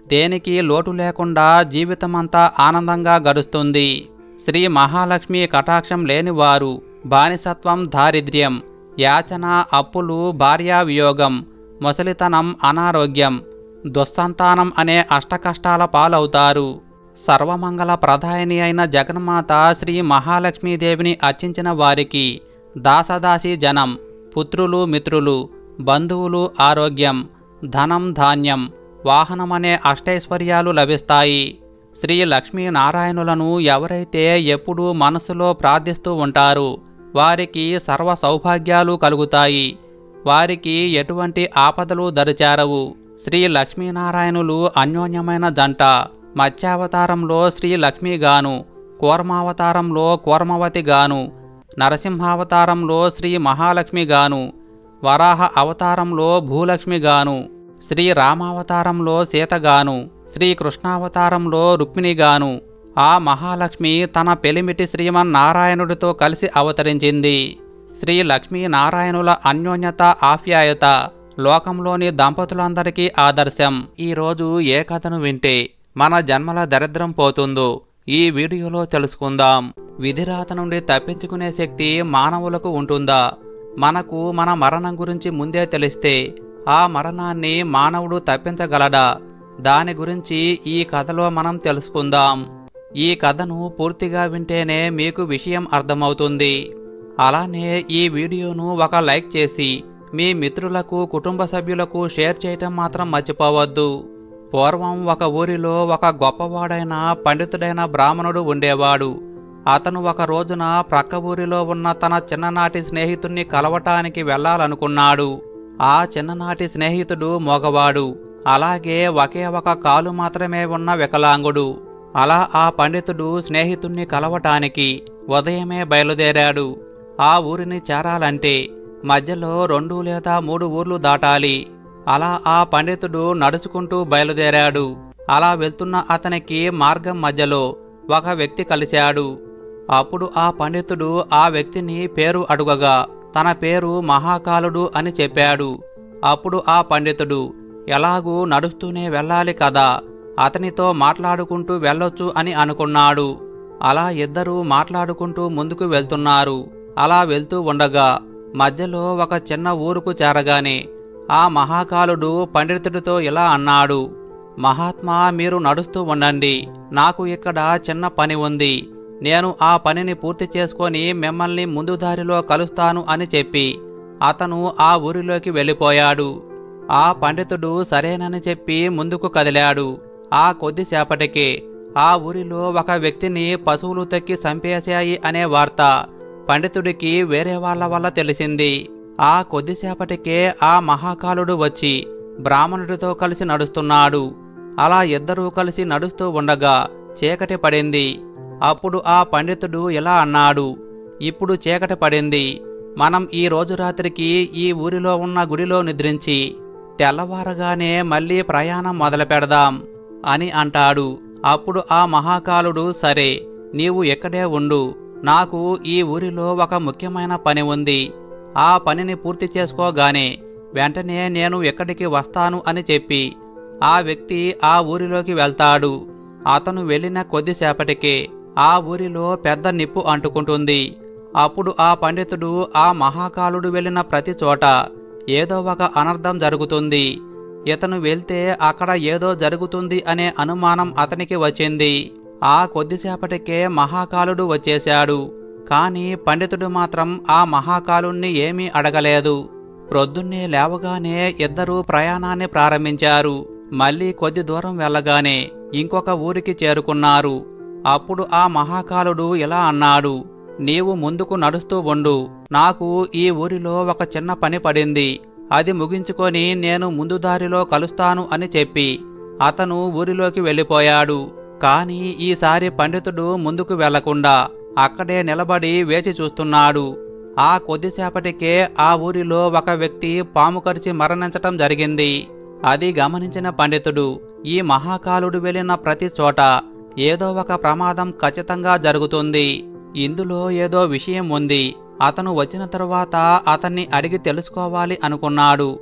దేనికి లోటు లేకుండా జీవితమంతా ఆనందంగా గడుస్తుంది. శ్రీ మహాలక్ష్మి కటాక్షం లేనివారు బానిసత్వం, దారిద్ర్యం, యాచన, అప్పులు, భార్యా వియోగం, ముసలితనం, అనారోగ్యం, దుస్సంతానం అనే అష్టకష్టాల పాలవుతారు. సర్వమంగళ ప్రదాయిని అయిన జగన్మాత శ్రీ మహాలక్ష్మీదేవిని అర్చించిన వారికి దాసదాసి జనం, పుత్రులు, మిత్రులు, బంధువులు, ఆరోగ్యం, ధనం, ధాన్యం, వాహనమనే అష్టైశ్వర్యాలు లభిస్తాయి. శ్రీ లక్ష్మీనారాయణులను ఎవరైతే ఎప్పుడూ మనసులో ప్రార్థిస్తూ ఉంటారో వారికి సర్వ సౌభాగ్యాలు కలుగుతాయి. వారికి ఎటువంటి ఆపదలు దరిచేరవు. శ్రీ లక్ష్మీనారాయణులు అన్యోన్యమైన జంట. మత్స్యావతారంలో శ్రీ లక్ష్మిగాను, కూర్మావతారంలో కూర్మవతిగాను, నరసింహావతారంలో శ్రీ మహాలక్ష్మిగాను, వరాహ అవతారంలో భూలక్ష్మిగాను, శ్రీరామావతారంలో సీతగాను, శ్రీకృష్ణావతారంలో రుక్మిణిగాను ఆ మహాలక్ష్మి తన పెలిమిటి శ్రీమన్నారాయణుడితో కలిసి అవతరించింది. శ్రీ లక్ష్మీనారాయణుల అన్యోన్యత, ఆప్యాయత లోకంలోని దంపతులందరికీ ఆదర్శం. ఈరోజు ఏ కథను వింటే మన జన్మల దరిద్రం పోతుందో ఈ వీడియోలో తెలుసుకుందాం. విధిరాత నుండి తప్పించుకునే శక్తి మానవులకు ఉంటుందా? మనకు మన మరణం గురించి ముందే తెలిస్తే ఆ మరణాన్ని మానవుడు తప్పించగలడా? దాని గురించి ఈ కథలో మనం తెలుసుకుందాం. ఈ కథను పూర్తిగా వింటేనే మీకు విషయం అర్థమవుతుంది. అలానే ఈ వీడియోను ఒక లైక్ చేసి మీ మిత్రులకు, కుటుంబ సభ్యులకు షేర్ చేయటం మాత్రం మర్చిపోవద్దు. పూర్వం ఒక ఊరిలో ఒక గొప్పవాడైన పండితుడైన బ్రాహ్మణుడు ఉండేవాడు. అతను ఒక రోజున ప్రక్క ఊరిలో ఉన్న తన చిన్ననాటి స్నేహితుణ్ణి కలవటానికి వెళ్ళాలనుకున్నాడు. ఆ చిన్ననాటి స్నేహితుడు మగవాడు, అలాగే ఒకే ఒక కాలు మాత్రమే ఉన్న వికలాంగుడు. అలా ఆ పండితుడు స్నేహితుణ్ణి కలవటానికి ఉదయమే బయలుదేరాడు. ఆ ఊరిని చేరాలంటే మధ్యలో 2 లేదా 3 ఊర్లు దాటాలి. అలా ఆ పండితుడు నడుచుకుంటూ బయలుదేరాడు. అలా వెళ్తున్న అతనికి మార్గం మధ్యలో ఒక వ్యక్తి కలిశాడు. అప్పుడు ఆ పండితుడు ఆ వ్యక్తిని పేరు అడుగగా తన పేరు మహాకాలుడు అని చెప్పాడు. అప్పుడు ఆ పండితుడు ఎలాగూ నడుస్తూనే వెళ్ళాలి కదా, అతనితో మాట్లాడుకుంటూ వెళ్ళొచ్చు అని అనుకున్నాడు. అలా ఇద్దరూ మాట్లాడుకుంటూ ముందుకు వెళ్తున్నారు. అలా వెళ్తూ ఉండగా మధ్యలో ఒక చిన్న ఊరుకు చేరగానే ఆ మహాకాలుడు పండితుడితో ఇలా అన్నాడు: మహాత్మా, మీరు నడుస్తూ ఉండండి, నాకు ఇక్కడ చిన్న పని ఉంది. నేను ఆ పనిని పూర్తి చేసుకొని మిమ్మల్ని ముందు దారిలో కలుస్తాను అని చెప్పి అతను ఆ ఊరిలోకి వెళ్ళిపోయాడు. ఆ పండితుడు సరేనని చెప్పి ముందుకు కదిలాడు. ఆ కొద్దిసేపటికే ఆ ఊరిలో ఒక వ్యక్తిని పశువులు తొక్కి చంపేశాయి అనే వార్త పండితుడికి వేరే వాళ్ళ వల్ల తెలిసింది. ఆ కొద్దిసేపటికే ఆ మహాకాలుడు వచ్చి బ్రాహ్మణుడితో కలిసి నడుస్తున్నాడు. అలా ఇద్దరూ కలిసి నడుస్తూ ఉండగా చీకటి పడింది. అప్పుడు ఆ పండితుడు ఇలా అన్నాడు: ఇప్పుడు చీకటి పడింది, మనం ఈ రోజు రాత్రికి ఈ ఊరిలో ఉన్న గుడిలో నిద్రించి తెల్లవారగానే మళ్ళీ ప్రయాణం మొదలు పెడదాం అని అంటాడు. అప్పుడు ఆ మహాకాలుడు, సరే, నీవు ఎక్కడే ఉండు, నాకు ఈ ఊరిలో ఒక ముఖ్యమైన పని ఉంది. ఆ పనిని పూర్తి చేసుకోగానే వెంటనే నేను ఎక్కడికి వస్తాను అని చెప్పి ఆ వ్యక్తి ఆ ఊరిలోకి వెళ్తాడు. అతను వెళ్ళిన కొద్దిసేపటికే ఆ ఊరిలో పెద్ద నిప్పు అంటుకుంటుంది. అప్పుడు ఆ పండితుడు ఆ మహాకాలుడు వెళ్ళిన ప్రతి చోట ఏదో ఒక అనర్థం జరుగుతుంది. ఇతను వెళ్తే అక్కడ ఏదో జరుగుతుంది అనే అనుమానం అతనికి వచ్చింది. ఆ కొద్దిసేపటికే మహాకాలుడు వచ్చేశాడు. కాని పండితుడు మాత్రం ఆ మహాకాలుణ్ణి ఏమీ అడగలేదు. ప్రొద్దున్నే లేవగానే ఇద్దరూ ప్రయాణాన్ని ప్రారంభించారు. మళ్ళీ కొద్ది దూరం వెళ్ళగానే ఇంకొక ఊరికి చేరుకున్నారు. అప్పుడు ఆ మహాకాలుడు ఇలా అన్నాడు: నీవు ముందుకు నడుస్తూ ఉండు, నాకు ఈ ఊరిలో ఒక చిన్న పని పడింది, అది ముగించుకొని నేను ముందు దారిలో కలుస్తాను అని చెప్పి అతను ఊరిలోకి వెళ్ళిపోయాడు. కాని ఈసారి పండితుడు ముందుకు వెళ్లకుండా అక్కడే నిలబడి వేచి చూస్తున్నాడు. ఆ కొద్దిసేపటికే ఆ ఊరిలో ఒక వ్యక్తి పాము కరిచి మరణించటం జరిగింది. అది గమనించిన పండితుడు ఈ మహాకాలుడు వెళ్ళిన ప్రతి చోట ఏదో ఒక ప్రమాదం ఖచ్చితంగా జరుగుతుంది, ఇందులో ఏదో విషయం ఉంది, అతను వచ్చిన తరువాత అతన్ని అడిగి తెలుసుకోవాలి అనుకున్నాడు.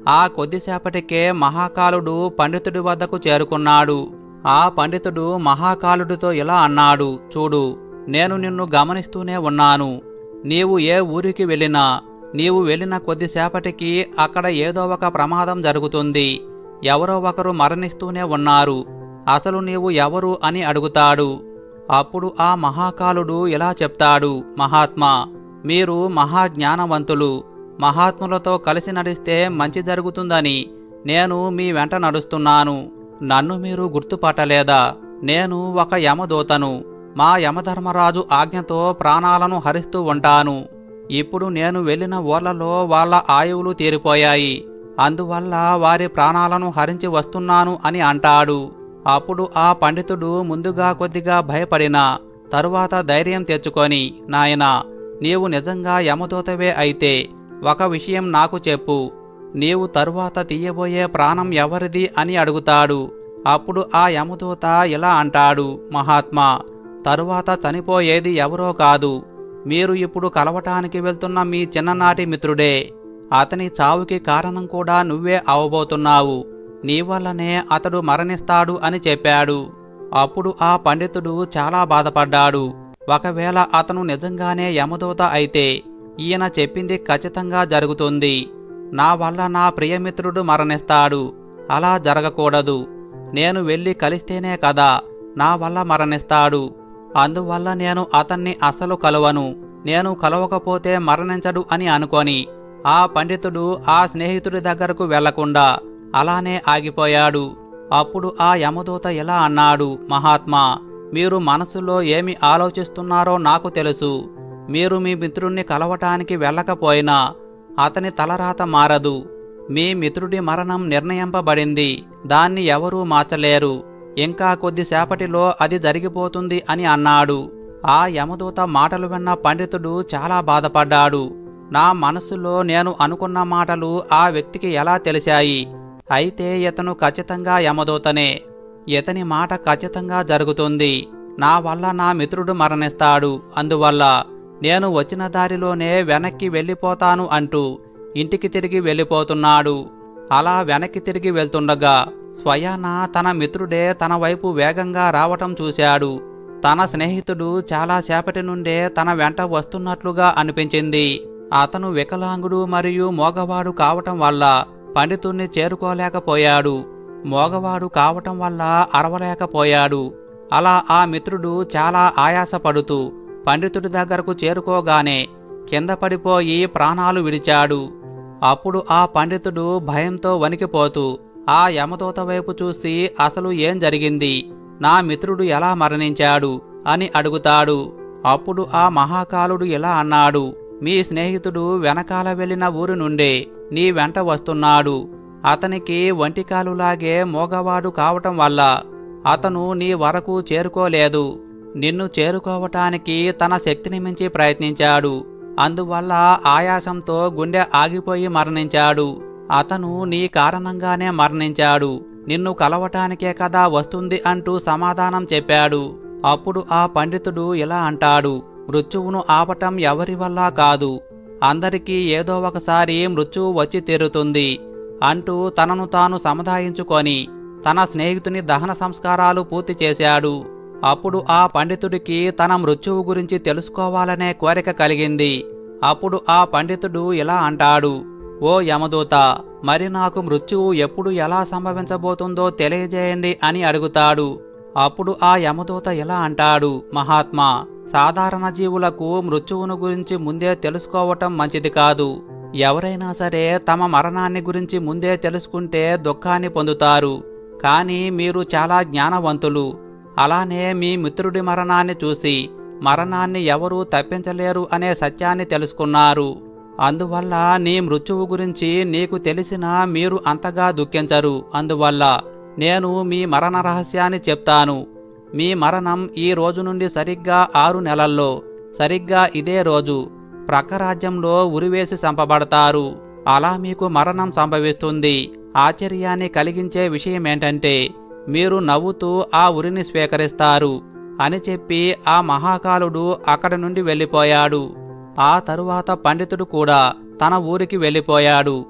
ఆ కొద్దిసేపటికే మహాకాలుడు పండితుడి వద్దకు చేరుకున్నాడు. ఆ పండితుడు మహాకాలుడితో ఇలా అన్నాడు, చూడు, నేను నిన్ను గమనిస్తూనే ఉన్నాను. నీవు ఏ ఊరికి వెళ్ళినా నీవు వెళ్ళిన కొద్దిసేపటికి అక్కడ ఏదో ఒక ప్రమాదం జరుగుతుంది. ఎవరో ఒకరు మరణిస్తూనే ఉన్నారు. అసలు నీవు ఎవరు అని అడుగుతాడు. అప్పుడు ఆ మహాకాలుడు ఇలా చెప్తాడు, మహాత్మా, మీరు మహాజ్ఞానవంతులు. మహాత్ములతో కలిసి నడిస్తే మంచి జరుగుతుందని నేను మీ వెంట నడుస్తున్నాను. నన్ను మీరు గుర్తుపట్టలేదా? నేను ఒక యమదూతను. మా యమధర్మరాజు ఆజ్ఞతో ప్రాణాలను హరిస్తూ ఉంటాను. ఇప్పుడు నేను వెళ్ళిన ఊర్లలో వాళ్ళ ఆయువులు తీరిపోయాయి. అందువల్ల వారి ప్రాణాలను హరించి వస్తున్నాను అని అంటాడు. అప్పుడు ఆ పండితుడు ముందుగా కొద్దిగా భయపడినా తరువాత ధైర్యం తెచ్చుకొని, నాయనా, నీవు నిజంగా యమదూతవే అయితే ఒక విషయం నాకు చెప్పు. నీవు తరువాత తీయబోయే ప్రాణం ఎవరిది అని అడుగుతాడు. అప్పుడు ఆ యమదూత ఇలా అంటాడు, మహాత్మా, తరువాత చనిపోయేది ఎవరో కాదు, మీరు ఇప్పుడు కలవటానికి వెళ్తున్న మీ చిన్ననాటి మిత్రుడే. అతని చావుకి కారణం కూడా నువ్వే అవబోతున్నావు. నీ వల్లనే అతడు మరణిస్తాడు అని చెప్పాడు. అప్పుడు ఆ పండితుడు చాలా బాధపడ్డాడు. ఒకవేళ అతను నిజంగానే యమదూత అయితే ఈయన చెప్పింది ఖచ్చితంగా జరుగుతుంది. నా వల్ల నా ప్రియమిత్రుడు మరణిస్తాడు. అలా జరగకూడదు. నేను వెళ్ళి కలిస్తేనే కదా నా వల్ల మరణిస్తాడు. అందువల్ల నేను అతన్ని అసలు కలవను. నేను కలవకపోతే మరణించడు అని అనుకొని ఆ పండితుడు ఆ స్నేహితుడి దగ్గరకు వెళ్లకుండా అలానే ఆగిపోయాడు. అప్పుడు ఆ యమదూత ఇలా అన్నాడు, మహాత్మా, మీరు మనసులో ఏమి ఆలోచిస్తున్నారో నాకు తెలుసు. మీరు మీ మిత్రుణ్ణి కలవటానికి వెళ్ళకపోయినా అతని తలరాత మారదు. మీ మిత్రుడి మరణం నిర్ణయింపబడింది. దాన్ని ఎవరూ మార్చలేరు. ఇంకా కొద్దిసేపటిలో అది జరిగిపోతుంది అని అన్నాడు. ఆ యమదూత మాటలు విన్న పండితుడు చాలా బాధపడ్డాడు. నా మనసులో నేను అనుకున్న మాటలు ఆ వ్యక్తికి ఎలా తెలిసాయి? అయితే ఇతను ఖచ్చితంగా యమదూతనే. ఇతని మాట ఖచ్చితంగా జరుగుతుంది. నా వల్ల నా మిత్రుడు మరణిస్తాడు. అందువల్ల నేను వచ్చిన దారిలోనే వెనక్కి వెళ్ళిపోతాను అంటూ ఇంటికి తిరిగి వెళ్ళిపోతున్నాడు. అలా వెనక్కి తిరిగి వెళ్తుండగా స్వయాన తన మిత్రుడే తన వైపు వేగంగా రావటం చూశాడు. తన స్నేహితుడు చాలా సేపటి నుండే తన వెంట వస్తున్నట్లుగా అనిపించింది. అతను వికలాంగుడు మరియు మోగవాడు కావటం వల్ల పండితుణ్ణి చేరుకోలేకపోయాడు. మోగవాడు కావటం వల్ల అరవలేకపోయాడు. అలా ఆ మిత్రుడు చాలా ఆయాసపడుతూ పండితుడి దగ్గరకు చేరుకోగానే కింద పడిపోయి ప్రాణాలు విడిచాడు. అప్పుడు ఆ పండితుడు భయంతో వణికిపోతూ ఆ యమదూత వైపు చూసి అసలు ఏం జరిగింది, నా మిత్రుడు ఎలా మరణించాడు అని అడుగుతాడు. అప్పుడు ఆ మహాకాలుడు ఇలా అన్నాడు, మీ స్నేహితుడు వెనకాల వెళ్ళిన ఊరి నుండే నీ వెంట వస్తున్నాడు. అతనికి వంటికాలులాగే మోగవాడు కావటం వల్ల అతను నీ వరకు చేరుకోలేదు. నిన్ను చేరుకోవటానికి తన శక్తిని మించి ప్రయత్నించాడు. అందువల్ల ఆయాసంతో గుండె ఆగిపోయి మరణించాడు. అతను నీ కారణంగానే మరణించాడు. నిన్ను కలవటానికే కదా వస్తుంది అంటూ సమాధానం చెప్పాడు. అప్పుడు ఆ పండితుడు ఇలా అంటాడు, మృత్యువును ఆపటం ఎవరి వల్ల కాదు. అందరికీ ఏదో ఒకసారి మృత్యువు వచ్చి తీరుతుంది అంటూ తనను తాను సముదాయించుకొని తన స్నేహితుని దహన సంస్కారాలు పూర్తి చేశాడు. అప్పుడు ఆ పండితుడికి తన మృత్యువు గురించి తెలుసుకోవాలనే కోరిక కలిగింది. అప్పుడు ఆ పండితుడు ఇలా అంటాడు, ఓ యమదూత, మరి నాకు మృత్యువు ఎప్పుడు ఎలా సంభవించబోతుందో తెలియజేయండి అని అడుగుతాడు. అప్పుడు ఆ యమదూత ఇలా అంటాడు, మహాత్మా, సాధారణ జీవులకు మృత్యువును గురించి ముందే తెలుసుకోవటం మంచిది కాదు. ఎవరైనా సరే తమ మరణాన్ని గురించి ముందే తెలుసుకుంటే దుఃఖాన్ని పొందుతారు. కానీ మీరు చాలా జ్ఞానవంతులు. అలానే మీ మిత్రుడి మరణాన్ని చూసి మరణాన్ని ఎవరూ తప్పించలేరు అనే సత్యాన్ని తెలుసుకున్నారు. అందువల్ల నీ మృత్యువు గురించి నీకు తెలిసినా మీరు అంతగా దుఃఖించరు. అందువల్ల నేను మీ మరణ రహస్యాన్ని చెప్తాను. మీ మరణం ఈ రోజు నుండి సరిగ్గా 6 నెలల్లో సరిగ్గా ఇదే రోజు ప్రక్కరాజ్యంలో ఉరివేసి చంపబడతారు. అలా మీకు మరణం సంభవిస్తుంది. ఆశ్చర్యాన్ని కలిగించే విషయమేంటంటే మీరు నవ్వుతూ ఆ ఉరిని స్వీకరిస్తారు అని చెప్పి ఆ మహాకాలుడు అక్కడి నుండి వెళ్ళిపోయాడు. ఆ తరువాత పండితుడు కూడా తన ఊరికి వెళ్ళిపోయాడు.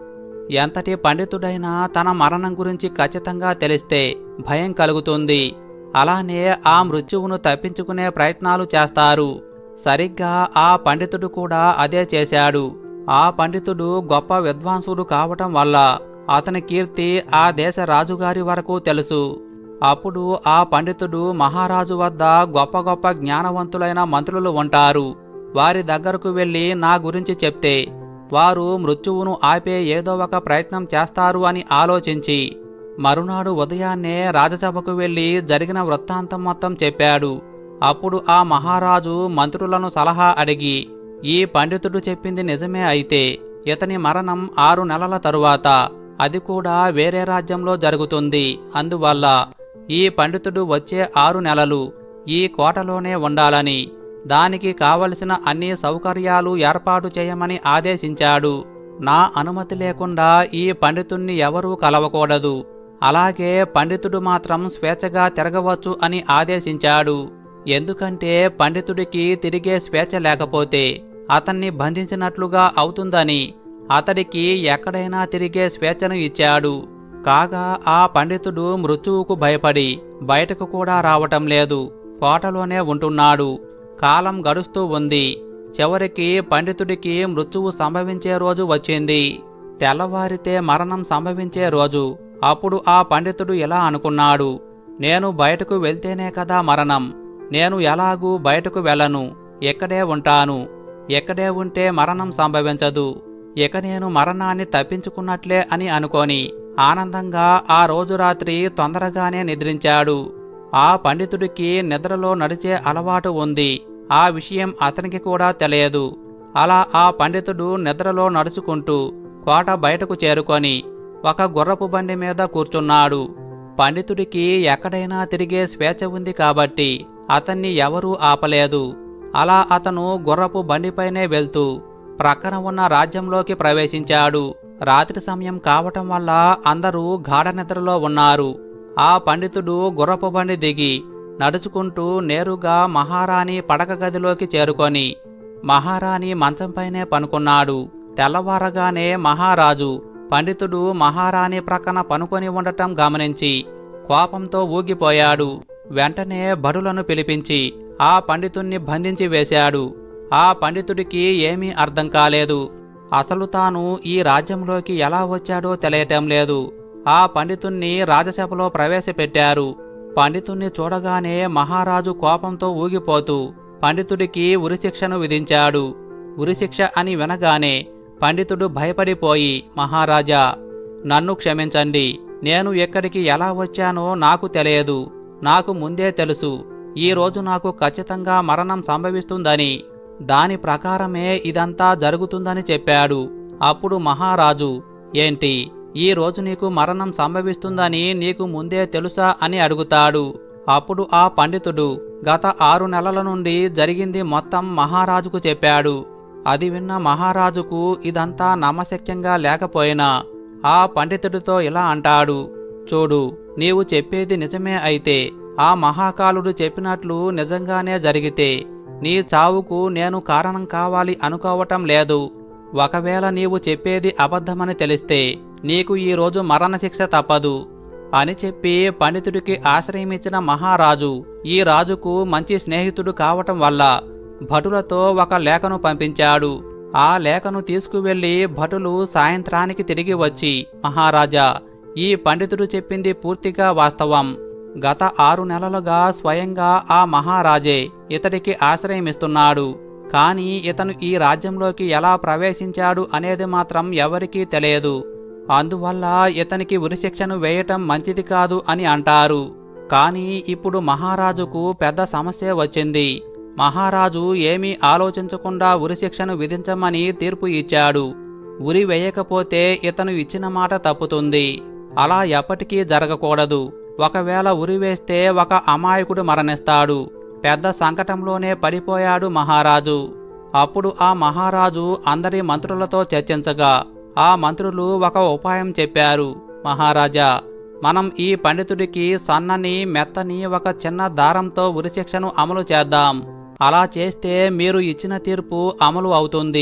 ఎంతటి పండితుడైనా తన మరణం గురించి ఖచ్చితంగా తెలిస్తే భయం కలుగుతుంది. అలానే ఆ మృత్యువును తప్పించుకునే ప్రయత్నాలు చేస్తారు. సరిగ్గా ఆ పండితుడు కూడా అదే చేశాడు. ఆ పండితుడు గొప్ప విద్వాంసుడు కావటం వల్ల అతని కీర్తి ఆ దేశ రాజుగారి వరకు తెలుసు. అప్పుడు ఆ పండితుడు మహారాజు వద్ద గొప్ప గొప్ప జ్ఞానవంతులైన మంత్రులు ఉంటారు. వారి దగ్గరకు వెళ్ళి నా గురించి చెప్తే వారు మృత్యువును ఆపే ఏదో ఒక ప్రయత్నం చేస్తారు అని ఆలోచించి మరునాడు ఉదయాన్నే రాజసభకు వెళ్ళి జరిగిన వృత్తాంతం మొత్తం చెప్పాడు. అప్పుడు ఆ మహారాజు మంత్రులను సలహా అడిగి, ఈ పండితుడు చెప్పింది నిజమే అయితే ఇతని మరణం 6 నెలల తరువాత, అది కూడా వేరే రాజ్యంలో జరుగుతుంది. అందువల్ల ఈ పండితుడు వచ్చే 6 నెలలు ఈ కోటలోనే ఉండాలని, దానికి కావలసిన అన్ని సౌకర్యాలు ఏర్పాటు చేయమని ఆదేశించాడు. నా అనుమతి లేకుండా ఈ పండితుణ్ణి ఎవరూ కలవకూడదు. అలాగే పండితుడు మాత్రం స్వేచ్ఛగా తిరగవచ్చు అని ఆదేశించాడు. ఎందుకంటే పండితుడికి తిరిగే స్వేచ్ఛ లేకపోతే అతన్ని బంధించినట్లుగా అవుతుందని అతడికి ఎక్కడైనా తిరిగే స్వేచ్ఛను ఇచ్చాడు. కాగా ఆ పండితుడు మృత్యువుకు భయపడి బయటకు కూడా రావటం లేదు. కోటలోనే ఉంటున్నాడు. కాలం గడుస్తూ ఉంది. చివరికి పండితుడికి మృత్యువు సంభవించే రోజు వచ్చింది. తెల్లవారితే మరణం సంభవించే రోజు. అప్పుడు ఆ పండితుడు ఇలా అనుకున్నాడు, నేను బయటకు వెళ్తేనే కదా మరణం. నేను ఎలాగూ బయటకు వెళ్ళను. ఇక్కడే ఉంటాను. ఇక్కడే ఉంటే మరణం సంభవించదు. ఇక నేను మరణాన్ని తప్పించుకున్నట్లే అని అనుకొని ఆనందంగా ఆ రోజు రాత్రి తొందరగానే నిద్రించాడు. ఆ పండితుడికి నిద్రలో నడిచే అలవాటు ఉంది. ఆ విషయం అతనికి కూడా తెలియదు. అలా ఆ పండితుడు నిద్రలో నడుచుకుంటూ కోట బయటకు చేరుకొని ఒక గుర్రపు బండి మీద కూర్చున్నాడు. పండితుడికి ఎక్కడైనా తిరిగే స్వేచ్ఛ ఉంది కాబట్టి అతన్ని ఎవరూ ఆపలేదు. అలా అతను గుర్రపు బండిపైనే వెళ్తూ ప్రక్కన ఉన్న రాజ్యంలోకి ప్రవేశించాడు. రాత్రి సమయం కావటం వల్ల అందరూ గాఢ నిద్రలో ఉన్నారు. ఆ పండితుడు గుర్రపు బండి దిగి నడుచుకుంటూ నేరుగా మహారాణి పడక గదిలోకి చేరుకొని మహారాణి మంచంపైనే పనుకున్నాడు. తెల్లవారగానే మహారాజు పండితుడు మహారాణి ప్రక్కన పనుకొని ఉండటం గమనించి కోపంతో ఊగిపోయాడు. వెంటనే భటులను పిలిపించి ఆ పండితుణ్ణి బంధించి వేశాడు. ఆ పండితుడికి ఏమీ అర్థం కాలేదు. అసలు తాను ఈ రాజ్యంలోకి ఎలా వచ్చాడో తెలియటం లేదు. ఆ పండితుణ్ణి రాజసభలో ప్రవేశపెట్టారు. పండితుణ్ణి చూడగానే మహారాజు కోపంతో ఊగిపోతూ పండితుడికి ఉరిశిక్షను విధించాడు. ఉరిశిక్ష అని వినగానే పండితుడు భయపడిపోయి, మహారాజా, నన్ను క్షమించండి. నేను ఎక్కడికి ఎలా వచ్చానో నాకు తెలియదు. నాకు ముందే తెలుసు ఈ రోజు నాకు ఖచ్చితంగా మరణం సంభవిస్తుందని. దాని ప్రకారమే ఇదంతా జరుగుతుందని చెప్పాడు. అప్పుడు మహారాజు, ఏంటి, ఈ రోజు నీకు మరణం సంభవిస్తుందని నీకు ముందే తెలుసా అని అడుగుతాడు. అప్పుడు ఆ పండితుడు గత 6 నెలల నుండి జరిగింది మొత్తం మహారాజుకు చెప్పాడు. అది విన్న మహారాజుకు ఇదంతా నమ్మశక్యంగా లేకపోయినా ఆ పండితుడితో ఇలా అంటాడు, చూడు, నీవు చెప్పేది నిజమే అయితే, ఆ మహాకాలుడు చెప్పినట్లు నిజంగానే జరిగితే నీ చావుకు నేను కారణం కావాలి అనుకోవటం లేదు. ఒకవేళ నీవు చెప్పేది అబద్ధమని తెలిస్తే నీకు ఈరోజు మరణశిక్ష తప్పదు అని చెప్పి పండితుడికి ఆశ్రయమిచ్చిన మహారాజు ఈ రాజుకు మంచి స్నేహితుడు కావటం వల్ల భటులతో ఒక లేఖను పంపించాడు. ఆ లేఖను తీసుకువెళ్లి భటులు సాయంత్రానికి తిరిగి వచ్చి, మహారాజా, ఈ పండితుడు చెప్పింది పూర్తిగా వాస్తవం. గత 6 నెలలుగా స్వయంగా ఆ మహారాజే ఇతడికి ఆశ్రయమిస్తున్నాడు. కానీ ఇతను ఈ రాజ్యంలోకి ఎలా ప్రవేశించాడు అనేది మాత్రం ఎవరికీ తెలియదు. అందువల్ల ఇతనికి ఉరిశిక్షను వేయటం మంచిది కాదు అని అంటారు. కానీ ఇప్పుడు మహారాజుకు పెద్ద సమస్య వచ్చింది. మహారాజు ఏమీ ఆలోచించకుండా ఉరిశిక్షను విధించమని తీర్పు ఇచ్చాడు. ఉరి వేయకపోతే ఇతను ఇచ్చిన మాట తప్పుతుంది. అలా ఎప్పటికీ జరగకూడదు. ఒకవేళ ఉరివేస్తే ఒక అమాయకుడు మరణిస్తాడు. పెద్ద సంకటంలోనే పడిపోయాడు మహారాజు. అప్పుడు ఆ మహారాజు అందరి మంత్రులతో చర్చించగా ఆ మంత్రులు ఒక ఉపాయం చెప్పారు. మహారాజా, మనం ఈ పండితుడికి సన్నని మెత్తని ఒక చిన్న దారంతో ఉరిశిక్షను అమలు చేద్దాం. అలా చేస్తే మీరు ఇచ్చిన తీర్పు అమలు అవుతుంది.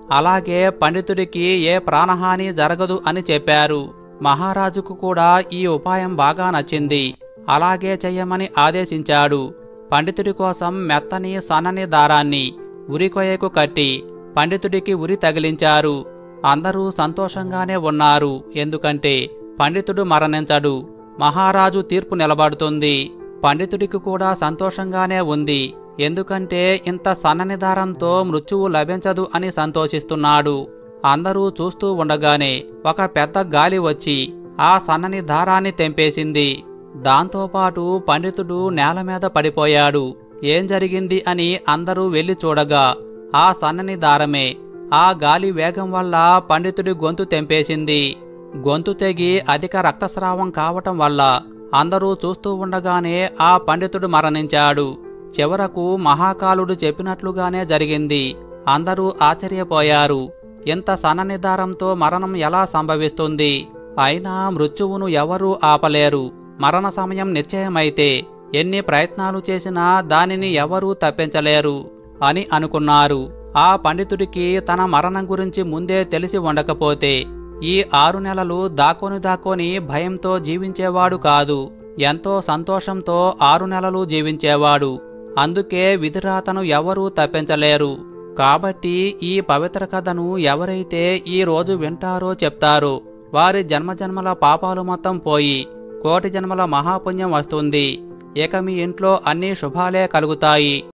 అలాగే పండితుడికి ఏ ప్రాణహాని జరగదు అని చెప్పారు. మహారాజుకు కూడా ఈ ఉపాయం బాగా నచ్చింది. అలాగే చెయ్యమని ఆదేశించాడు. పండితుడి కోసం మెత్తని సన్నని దారాన్ని ఉరికొయ్యకు కట్టి పండితుడికి ఉరి తగిలించారు. అందరూ సంతోషంగానే ఉన్నారు. ఎందుకంటే పండితుడు మరణించడు. మహారాజు తీర్పు నిలబడుతుంది. పండితుడికి కూడా సంతోషంగానే ఉంది. ఎందుకంటే ఇంత సన్నని దారంతో మృత్యువు లభించదు అని సంతోషిస్తున్నాడు. అందరూ చూస్తూ ఉండగానే ఒక పెద్ద గాలి వచ్చి ఆ సన్నని దారాన్ని తెంపేసింది. దాంతోపాటు పండితుడు నేల మీద పడిపోయాడు. ఏం జరిగింది అని అందరూ వెళ్లి చూడగా ఆ సన్నని దారమే ఆ గాలి వేగం వల్ల పండితుడి గొంతు తెంపేసింది. గొంతు తెగి అధిక రక్తస్రావం కావటం వల్ల అందరూ చూస్తూ ఉండగానే ఆ పండితుడు మరణించాడు. చివరకు మహాకాలుడు చెప్పినట్లుగానే జరిగింది. అందరూ ఆశ్చర్యపోయారు. ఇంత సన్నని దారంతో మరణం ఎలా సంభవిస్తుంది? అయినా మృత్యువును ఎవరూ ఆపలేరు. మరణ సమయం నిశ్చయమైతే ఎన్ని ప్రయత్నాలు చేసినా దానిని ఎవరూ తప్పించలేరు అని అనుకున్నారు. ఆ పండితుడికి తన మరణం గురించి ముందే తెలిసి ఉండకపోతే ఈ 6 నెలలు దాక్కొని భయంతో జీవించేవాడు కాదు. ఎంతో సంతోషంతో 6 నెలలు జీవించేవాడు. అందుకే విధిరాతను ఎవరూ తప్పించలేరు. కాబట్టి ఈ పవిత్ర కథను ఎవరైతే ఈ రోజు వింటారో చెప్తారో వారి జన్మజన్మల పాపాలు మొత్తం పోయి కోటి జన్మల మహాపుణ్యం వస్తుంది. ఇక మీ ఇంట్లో అన్ని శుభాలే కలుగుతాయి.